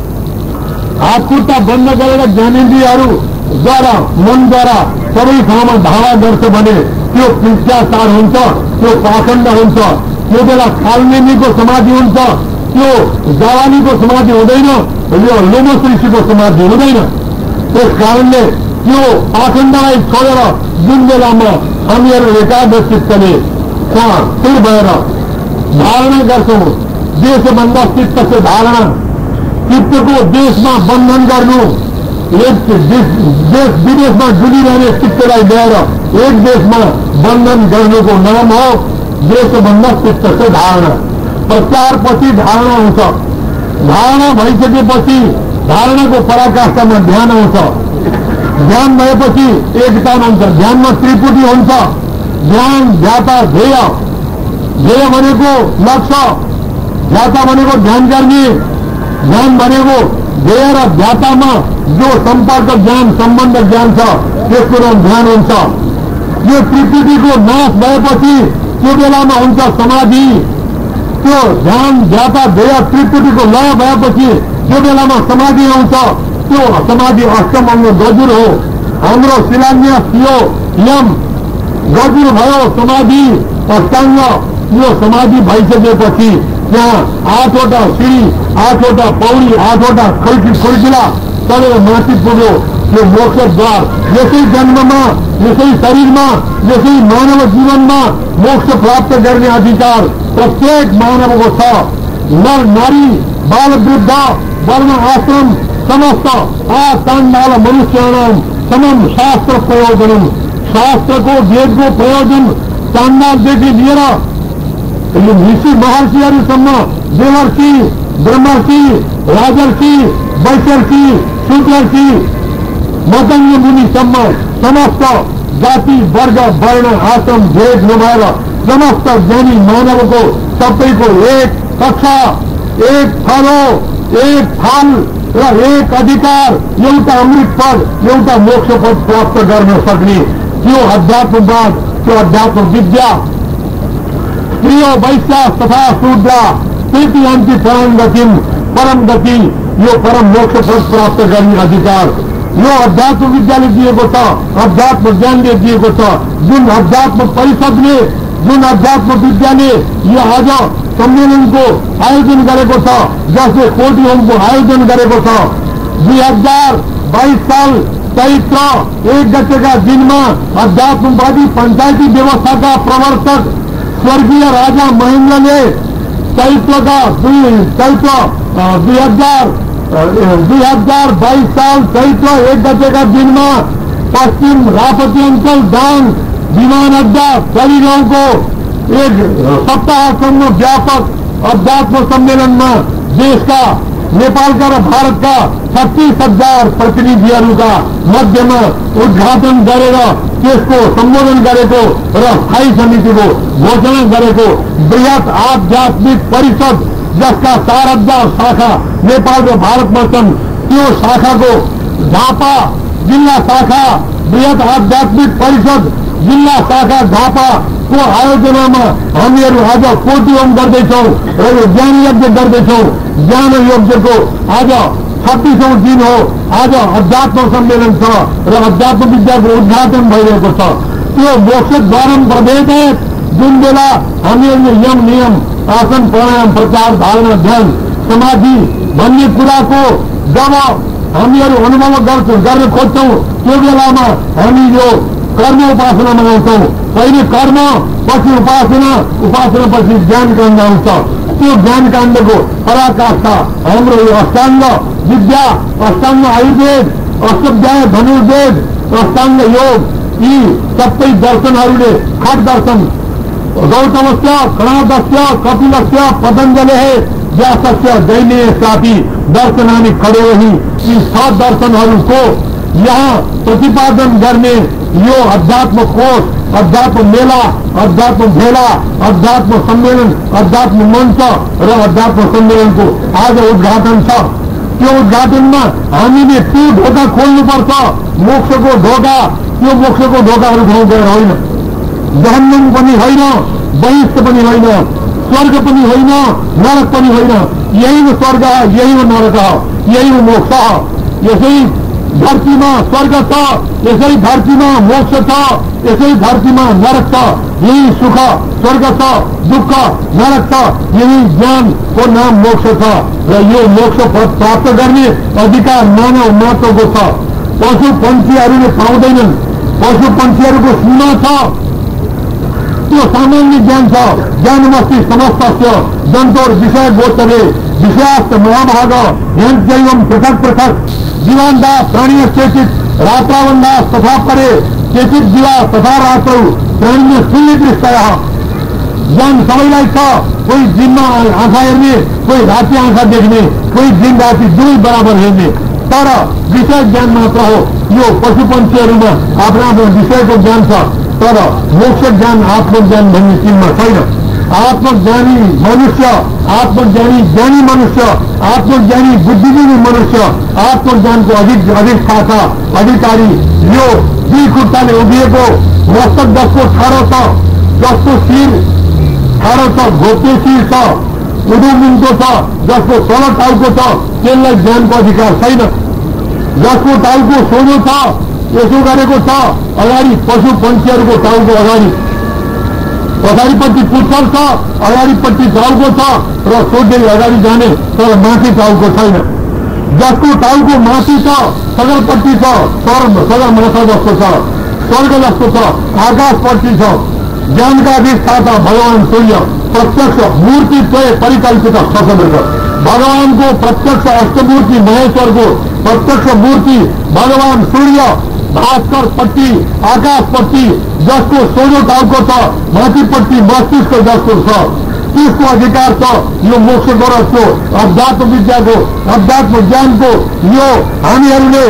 हात खुट्टा बन्द गरेर ज्ञानेन्द्रियहरूद्वारा, मनद्वारा सबै ठाउँमा धावा गर्छ भने त्यो मिथ्याचार हुन्छ, त्यो पाखण्ड हुन्छ। त्यो बेला कालनेमीको समाधि हुन्छ, त्यो जवानीको समाधि हुँदैन, यो लोमस ऋषिको समाधि हुँदैन। त्यस कारणले त्यो पाखण्डलाई छोडेर जुन बेलामा हामीहरू एकाग्र चित्तले स्थिर भएर धारणा गर्छौँ, देशभन्दा चित्तको धारणा, चित्तको देशमा बन्धन गर्नु, एक देश विदेशमा डुलिरहने चित्तलाई ल्याएर एक देशमा बन्धन गर्नुको नाम हो देशभन्दा चित्तको धारणा। प्रत्याहारपछि धारणा आउँछ। धारणा भइसकेपछि धारणाको पराकाष्ठामा ध्यान आउँछ। ध्यान भएपछि एकता हुन्छ। ध्यानमा त्रिपुटी हुन्छ। ध्यान, ध्याता, ध्येय। ध्येय भनेको लक्ष्य, ध्याता भनेको ध्यान गर्ने। ध्यान भनेको ध्येय र ध्यातामा जो सम्पर्क ज्ञान, सम्बन्ध ज्ञान छ त्यसको नाम ध्यान हुन्छ। यो त्रिपुटीको नाश भएपछि त्यो बेलामा हुन्छ समाधि। त्यो ध्यान, ध्याता, ध्येय त्रिपुटीको लय भएपछि जो बेलामा समाधि आउँछ त्यो समाधि अष्टम अङ्ग गजुर हो। हाम्रो शिलान्यास थियो, यम गजुर भयो, समाधि अष्टाङ्ग। यो समाधि भइसकेपछि त्यहाँ आठवटा सिँढी, आठवटा पौडी, आठवटा खैकी खुर्किला चलेर माथि पुग्यो यो मोक्षद्वार। यसै जन्ममा, यसै शरीरमा, यसै मानव जीवनमा मोक्ष प्राप्त गर्ने अधिकार प्रत्येक मानवको छ। नर नारी, बाल वृद्ध, वर्ण आश्रम समस्त आचाण्डाल मनुष्याणाम समम शास्त्र प्रयोजन। शास्त्रको वेदको प्रयोजन चाण्डालदेखि लिएर यो ऋषि महर्षिहरूसम्म, देवर्षि, ब्रह्मर्षि, राजर्षि, वैशर्षि, शूद्रर्षि, मतंग मुनिसम्म समस्त जाति वर्ग वर्ण आश्रम भेद नभएर समस्त ज्ञानी मानवको सबैको एक कक्षा, एक थलो, एक फल र एक अधिकार, एउटा अमृत पद, एउटा मोक्ष पद प्राप्त गर्न सक्ने त्यो अध्यात्मवाद, त्यो अध्यात्म विद्या। प्रिय वैश्य तथा शूद्र तृतीयांति परम गति, परम गति, यो परम मोक्ष पद प्राप्त गर्ने अधिकार यो अध्यात्म विद्याले दिएको छ, अध्यात्म ज्ञानले दिएको छ। जुन अध्यात्म परिषदले, जुन अध्यात्म विद्याले यो आज सम्मेलनको आयोजन गरेको छ, जसले कोटी होमको आयोजन गरेको छ, दुई हजार बाइस साल चैत्र एक गतेका दिनमा अध्यात्मवादी पञ्चायती व्यवस्थाका प्रवर्तक स्वर्गीय राजा महेन्द्रले चैत्रका दुई चैत्र दुई हजार दुई हजार बाइस साल चैत्र एक गतेका दिनमा पश्चिम रापती अञ्चल दाङ विमान अड्डा चलिरहेको एक सप्ताहसम्म व्यापक अध्यात्म सम्मेलनमा देशका, नेपालका र भारतका छत्तीस हजार प्रतिनिधिहरूका मध्यमा उद्घाटन गरेर त्यसको सम्बोधन गरेको र स्थायी समितिको घोषणा गरेको बृहत आध्यात्मिक परिषद, जसका चार हजार शाखा नेपाल र भारतमा छन्, त्यो शाखाको झापा जिल्ला शाखा बृहत आध्यात्मिक परिषद जिल्ला शाखा झापाको आयोजनामा हामीहरू आज कोटी होम गर्दैछौँ र यो ज्ञान यज्ञ गर्दैछौँ। ज्ञान यज्ञको आज छत्तीसौं दिन हो। आज अध्यात्म सम्मेलन छ र अध्यात्म विद्याको उद्घाटन भइरहेको छ। त्यो मोक्षद्वारम प्रभेदेत, जुन बेला हामीहरूले यम नियम आसन प्राणायाम प्रचार धारणा ध्यान समाधि भन्ने कुराको जब हामीहरू अनुभव गर्छौँ, गर्न खोज्छौँ, त्यो बेलामा हामी यो कर्म उपासनामा आउँछौँ। पहिले कर्म, पछि उपासना, उपासना पछि ज्ञान काण्ड आउँछ। त्यो ज्ञान काण्डको पराकाष्ठा हाम्रो यो अष्टाङ्ग विद्या, अष्टाङ्ग आयुर्वेद, अष्टाध्याय धनुर्वेद, अष्टाङ्ग योग, यी सबै दर्शनहरूले खट दर्शन गौतमस्य, कणादस्य, कपिलस्य, पतञ्जलेः, व्यासस्य दैनीयस्यापि दर्शनानि खडोहि, यी छ दर्शनहरूको यहाँ प्रतिपादन गर्ने यो अध्यात्म कोष, अध्यात्म मेला, अध्यात्म भेला, अध्यात्म सम्मेलन, अध्यात्म मञ्च र अध्यात्म सम्मेलनको आज उद्घाटन छ। त्यो उद्घाटनमा हामीले त्यो ढोका खोल्नुपर्छ, मोक्षको ढोका। त्यो मोक्षको ढोकाहरू ठाउँ गएर होइन, जहन्नम पनि होइन, बहिष्ठ पनि होइन, स्वर्ग पनि होइन, नरक पनि होइन। यही हो स्वर्ग, यही हो नरक, यही हो मोक्ष। यसै धरतीमा स्वर्ग छ, यसै धरतीमा मोक्ष छ, यसै धरतीमा नरक छ। यही सुख स्वर्ग छ, दुःख नरक छ, यही ज्ञानको नाम मोक्ष छ। र यो मोक्ष पद प्राप्त गर्ने अधिकार मानव मात्रको छ। पशु पन्छीहरूले पाउँदैनन्। पशु पन्छीहरूको सीमा छ, त्यो सामान्य ज्ञान छ। ज्ञानमस्ति समस्तस्य जन्तोर विषय गोचरे विषयास्त महाभाग ह्यञ्चैवं पृथक पृथक जीवान्दा प्राणीय चेचित रात्रावन्दा तथा परे चेचित जीवा तथा रात्रौ प्राणीय शून्य दृष्टया। ज्ञान सबैलाई छ। कोही दिनमा आँखा हेर्ने, कोही राति आँखा देख्ने, कोही दिन राति दुवै बराबर हेर्ने, तर विषय ज्ञान मात्र हो। यो पशु पन्छीहरूमा आफ्नो आफ्नो विषयको ज्ञान छ, तर मोक्ष ज्ञान आत्मज्ञान भन्ने चिन्ह छैन। आत्मज्ञानी मनुष्य, आत्मज्ञानी ज्ञानी मनुष्य, आत्मज्ञानी बुद्धिजीवी मनुष्य, आत्मज्ञानको अधिक अधिष्ठाता अधिकारी यो दुई खुट्टाले उभिएको मस्तक जसको ठाडो छ, जसको शिर ठाडो छ, घोप्टे शिर छ, उडुमुनको छ, जसको सोह्र टाउको छ, त्यसलाई ज्ञानको अधिकार छैन। जसको टाउको सोझो छ, यसो गरेको छ, अगाडि पशु पंक्षीहरूको टाउको अगाडि पछाडिपट्टि पुच्छर छ, अगाडिपट्टि टाउको छ र सोझै अगाडि जाने, तर माथि टाउको छैन। जसको टाउको माथि छ, सगरपट्टि छ, स्वर्ग सगरमाथा जस्तो छ, स्वर्ग जस्तो छ, आकाशपट्टि छ। ज्ञानका अधिष्ठाता भगवान सूर्य प्रत्यक्ष मूर्ति तय परिकल्पित सशब्द भगवानको प्रत्यक्ष अष्टमूर्ति महेश्वरको प्रत्यक्ष मूर्ति भगवान सूर्य भास्कर पट्टि आकाशपट्टि जसको सोझो टाउको छ, माथिपट्टि मस्तिष्क जस्तो छ, त्यसको अधिकार छ यो मोक्षको र त्यो अध्यात्म विद्याको अध्यात्म ज्ञानको। यो हामीहरूले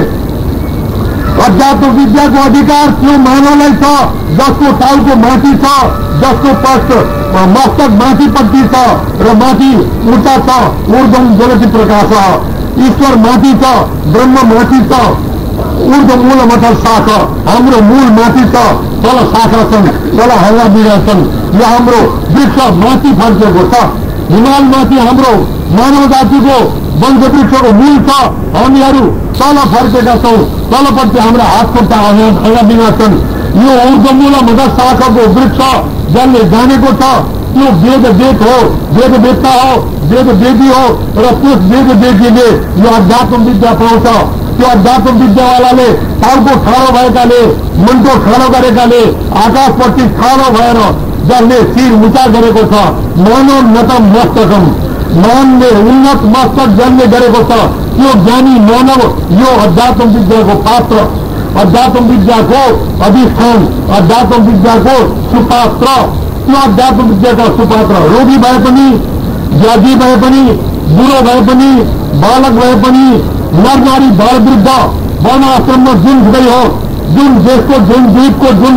अध्यात्म विद्याको अधिकार त्यो मानवलाई छ जसको टाउको माथि छ, जसको पष्ट मस्तक माथिपट्टि छ र माथि उता छ, ऊर्ध्वम ज्वलति प्रकाश, ईश्वर माथि छ, ब्रह्म माथि छ, ऊर्ध्व मूल मठ शाखा, हाम्रो मूल माथि छ, तल शाखा छन्, तल हल्ला बिगा छन्। यो हाम्रो वृक्ष माथि फर्केको छ, हिमाल माथि हाम्रो मानव जातिको वंश वृक्षको मूल छ। हामीहरू तल फर्केका छौँ, तलपट्टि हाम्रा हात खुट्टा हल्ला बिगा छन्। यो ऊर्ध्व मूल मठ शाखाको वृक्ष जसले जानेको छ त्यो वेद वेद हो, वेद वेदता हो, वेद वेदी हो र त्यस वेद वेदीले यो अध्यात्म विद्या पाउँछ। त्यो अध्यात्म विद्यावालाले टाउको ठाडो भएकाले, मनको ठाडो गरेकाले, आकाशपट्टि ठाडो भएर जसले शिर उचा गरेको छ, मानव नतम मस्तकम, मानले उन्नत मस्तक जन्ने गरेको छ, त्यो ज्ञानी मानव यो अध्यात्म विद्याको पात्र, अध्यात्म विद्याको अधिष्ठान, अध्यात्म विद्याको सुपात्र। त्यो अध्यात्म विद्याका सुपात्र रोगी भए पनि, व्याधि भए पनि, बुढो भए पनि, बालक भए पनि, नर नारी बाल वृद्ध वन आश्रममा जुन हुँदै हो, जुन देशको जुन द्वीपको जुन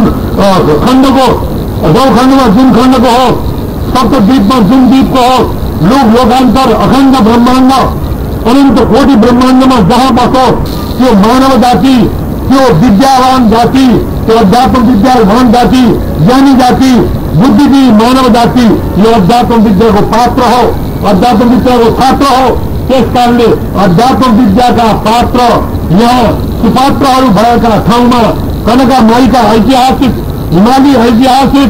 खण्डको गौखण्डमा जुन खण्डको हो, सप्तद्वीपमा जुन द्वीपको हो, लोक लोकान्तर अखण्ड ब्रह्माण्ड अनन्त कोटि ब्रह्माण्डमा जहाँ बसो त्यो मानव जाति, त्यो विद्यावान जाति, त्यो अध्यात्म विद्यावान जाति, ज्ञानी जाति, बुद्धिजीवी मानव जाति यो अध्यात्म विद्याको पात्र हो, अध्यात्म विद्याको छात्र हो। त्यस कारणले अध्यात्म विद्याका पात्र यहाँ सुपात्रहरू भएका ठाउँमा कनका माईका ऐतिहासिक हिमाली ऐतिहासिक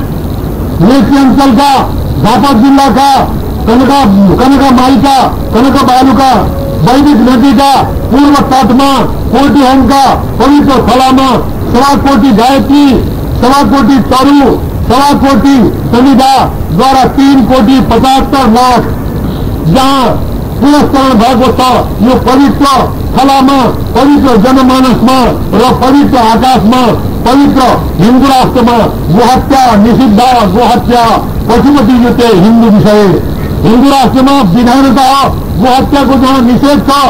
मेची अञ्चलका झापा जिल्लाका कनका कनका माईका कनक बालुका वैदिक नदीका पूर्व तटमा कोटीहङका पवित्र थलामा सवा कोटी गायत्री, सवा कोटी तरु, सवा कोटी समिधा द्वारा तीन कोटी पचहत्तर लाख जहाँ पुरस्करण भएको छ। यो पवित्र थलामा, पवित्र जनमानसमा र पवित्र आकाशमा, पवित्र हिन्दू राष्ट्रमा गोहत्या निषिद्ध, गोहत्या पशुपति युते हिन्दू विषय। हिन्दू राष्ट्रमा विधानता गोहत्याको जहाँ निषेध छ,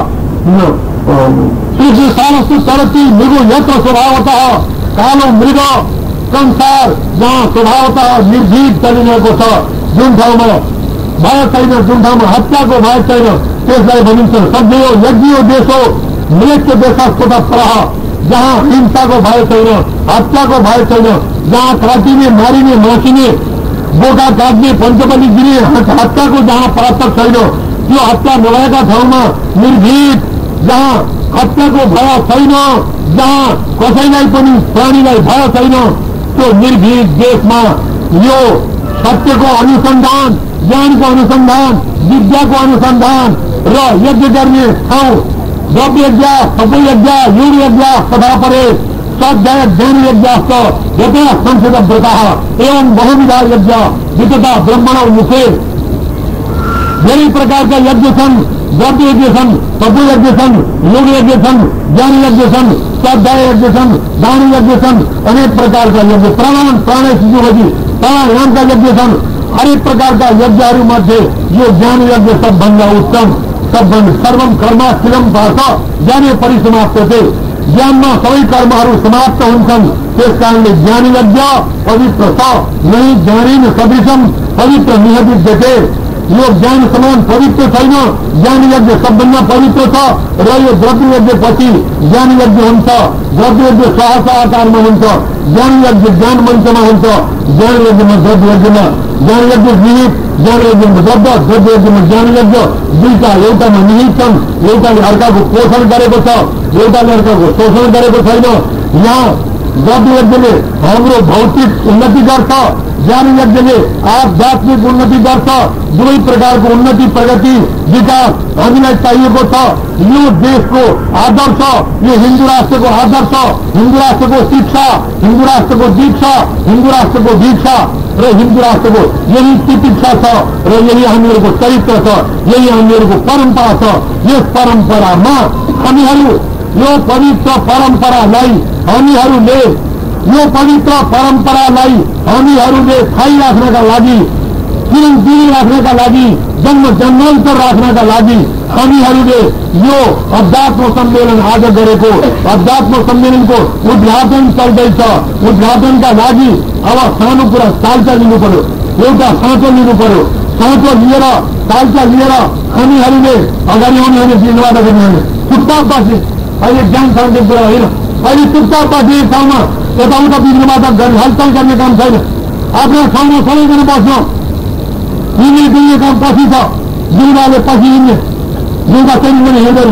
कृष्ण सारस्तु तरती मृगो यत्र स्वभावतः, कालो मृग संसार जहाँ स्वभावतः निर्भीक चलिरहेको छ, जुन ठाउँमा भय छैन, जुन ठाउँमा हत्याको भय छैन, त्यसलाई भनिन्छ सभ्यो यज्ञो देशो मृत्य देशस्पद प्रह, जहाँ हिंसाको भय छैन, हत्याको भय छैन, जहाँ काटिने मारिने मासिने बोका काट्ने पञ्चबली दिने हत्याको जहाँ परात्तर छैन, त्यो हत्या नभएका ठाउँमा निर्भीक, जहाँ हत्याको भय छैन, जहाँ कसैलाई पनि प्राणीलाई भय छैन, त्यो निर्भीक देशमा यो सत्यको अनुसन्धान, ज्ञानको अनुसन्धान, विद्याको अनुसन्धान र यज्ञ गर्ने ठाउँ, द्रव्य यज्ञ, तपोयज्ञ, योग यज्ञ तथा परे स्वाध्याय ज्ञान यज्ञास्त यथा संस्कृत व्रतः एवं बहुविधा यज्ञ वितता ब्रह्मण मुखे। धेरै प्रकारका यज्ञ छन्, द्रव्य यज्ञ छन्, तपोयज्ञ छन्, योग यज्ञ छन्, ज्ञान यज्ञ छन्, स्वाध्याय यज्ञ छन्, दान यज्ञ छन्, अनेक प्रकारका यज्ञ, प्राणायाम प्राणेश योगी प्राणायामका यज्ञ छन्। हरेक प्रकारका यज्ञहरूमध्ये यो ज्ञान यज्ञ सबभन्दा उत्तम, सबभन्दा सर्वम कर्माखिलम पार्थ ज्ञाने परिसमाप्यते। ज्ञानमा सबै कर्महरू समाप्त हुन्छन्, त्यस कारणले ज्ञान यज्ञ पवित्र छ। नै ज्ञानेन सदृशम पवित्र निह विद्यते। यो ज्ञान समान पवित्र छैन। ज्ञान यज्ञ सबभन्दा पवित्र छ र यो द्रव्य यज्ञ पछि ज्ञान यज्ञ हुन्छ। द्रव्य यज्ञ सहसा आकारमा हुन्छ, ज्ञान यज्ञ ज्ञान मञ्चमा हुन्छ। ज्ञान यज्ञमा द्रव्य यज्ञमा ज्ञान यज्ञ निहित, ज्ञान यज्ञमा द्रव्य, द्रव्य यज्ञमा ज्ञान यज्ञ, दुईटा एउटामा निहित छन्। एउटाले अर्काको पोषण गरेको छ, एउटाले अर्काको शोषण गरेको छैन। यहाँ द्रव्य यज्ञले हाम्रो भौतिक उन्नति गर्छ, ज्ञान यज्ञले आध्यात्मिक उन्नति गर्छ। दुवै प्रकारको उन्नति, प्रगति, विकास हामीलाई चाहिएको छ। यो देशको आदर्श, यो हिन्दू राष्ट्रको आदर्श, हिन्दू राष्ट्रको शिक्षा, हिन्दू राष्ट्रको दीक्षा, हिन्दू राष्ट्रको दीक्षा र हिन्दू राष्ट्रको यही तितिक्षा छ र यही हामीहरूको चरित्र छ, यही हामीहरूको परम्परा छ। यस परम्परामा हामीहरू यो पवित्र परम्परालाई हामीहरूले यो पवित्र परम्परालाई हामीहरूले खाइराख्नका लागि, चिरञ्जीवी राख्नका लागि, जन्म जन्मान्तर राख्नका लागि हामीहरूले यो अध्यात्म सम्मेलन आज गरेको अध्यात्म सम्मेलनको उद्घाटन चल्दैछ। उद्घाटनका लागि अब सानो कुरा चाल्चा लिनु पर्यो, एउटा साँचो लिनु पर्यो। साँचो लिएर चाल्चा लिएर हामीहरूले अगाडि आउनेहरूले दिनबाट गर्नुहुने चुपचाप बसे। अहिले ज्ञान शान्ति कुरा होइन, अहिले चुपचाप बसेको ठाउँमा यताउता बिग्रबाट गर्ने हलचल गर्ने काम छैन। आफ्नो ठाउँमा सबैजना बस्न, हिँड्ने डुल्ने काम पछि छ। जिउदाले पछि हिँड्ने, जिउदा चाहिँ पनि हिँड्दैन।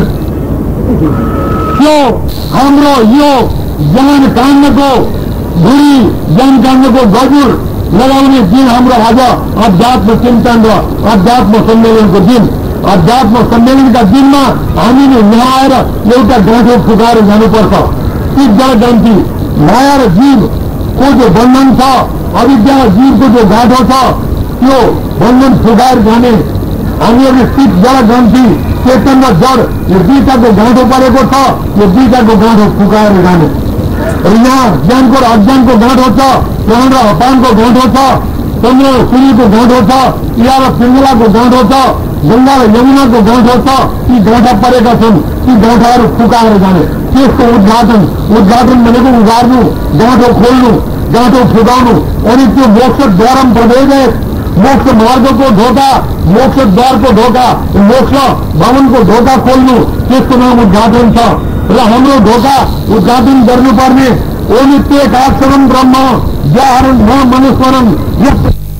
यो हाम्रो यो ज्ञान काण्डको धुरी, ज्ञान काण्डको गजुर लगाउने दिन हाम्रो आज अध्यात्म चिन्तन र अध्यात्म सम्मेलनको दिन। अध्यात्म सम्मेलनका दिनमा हामीले यहाँ आएर एउटा गाँठो फुकाएर जानुपर्छ। ती जडग्रन्थी माया र जीवको जो बन्धन छ, अविद्या र जीवको जो गाँठो छ, त्यो बन्धन फुकाएर जाने। हामीहरूले चित जडग्रन्थी, चेतन र जड यो दुईटाको गाँठो परेको छ, यो दुईटाको गाँठो फुकाएर जाने। र यहाँ ज्ञानको र अज्ञानको गाँठो छ, प्राण र अपानको गाँठो छ, चन्द्र र सूर्यको गाँठो छ, इया र पिङ्गलाको गाँठो छ, गंगा र यमुनाको गाँठो छ। ती गाँठा परेका छन्, ती गाँठाहरू फुकाएर जाने। त्यसको उद्घाटन उद्घाटन भनेको उघार्नु, गाँठो खोल्नु, गाँठो फुकाउनु। अनि त्यो मोक्ष द्वारम प्रवेश, मोक्ष मार्गको ढोका, मोक्ष द्वारको ढोका, मोक्ष भवनको ढोका खोल्नु, त्यसको नाम उद्घाटन छ। र हाम्रो ढोका उद्घाटन गर्नुपर्ने ओ नित्य काक्षरम ब्रह्म व्याहरण न मनुस्मरण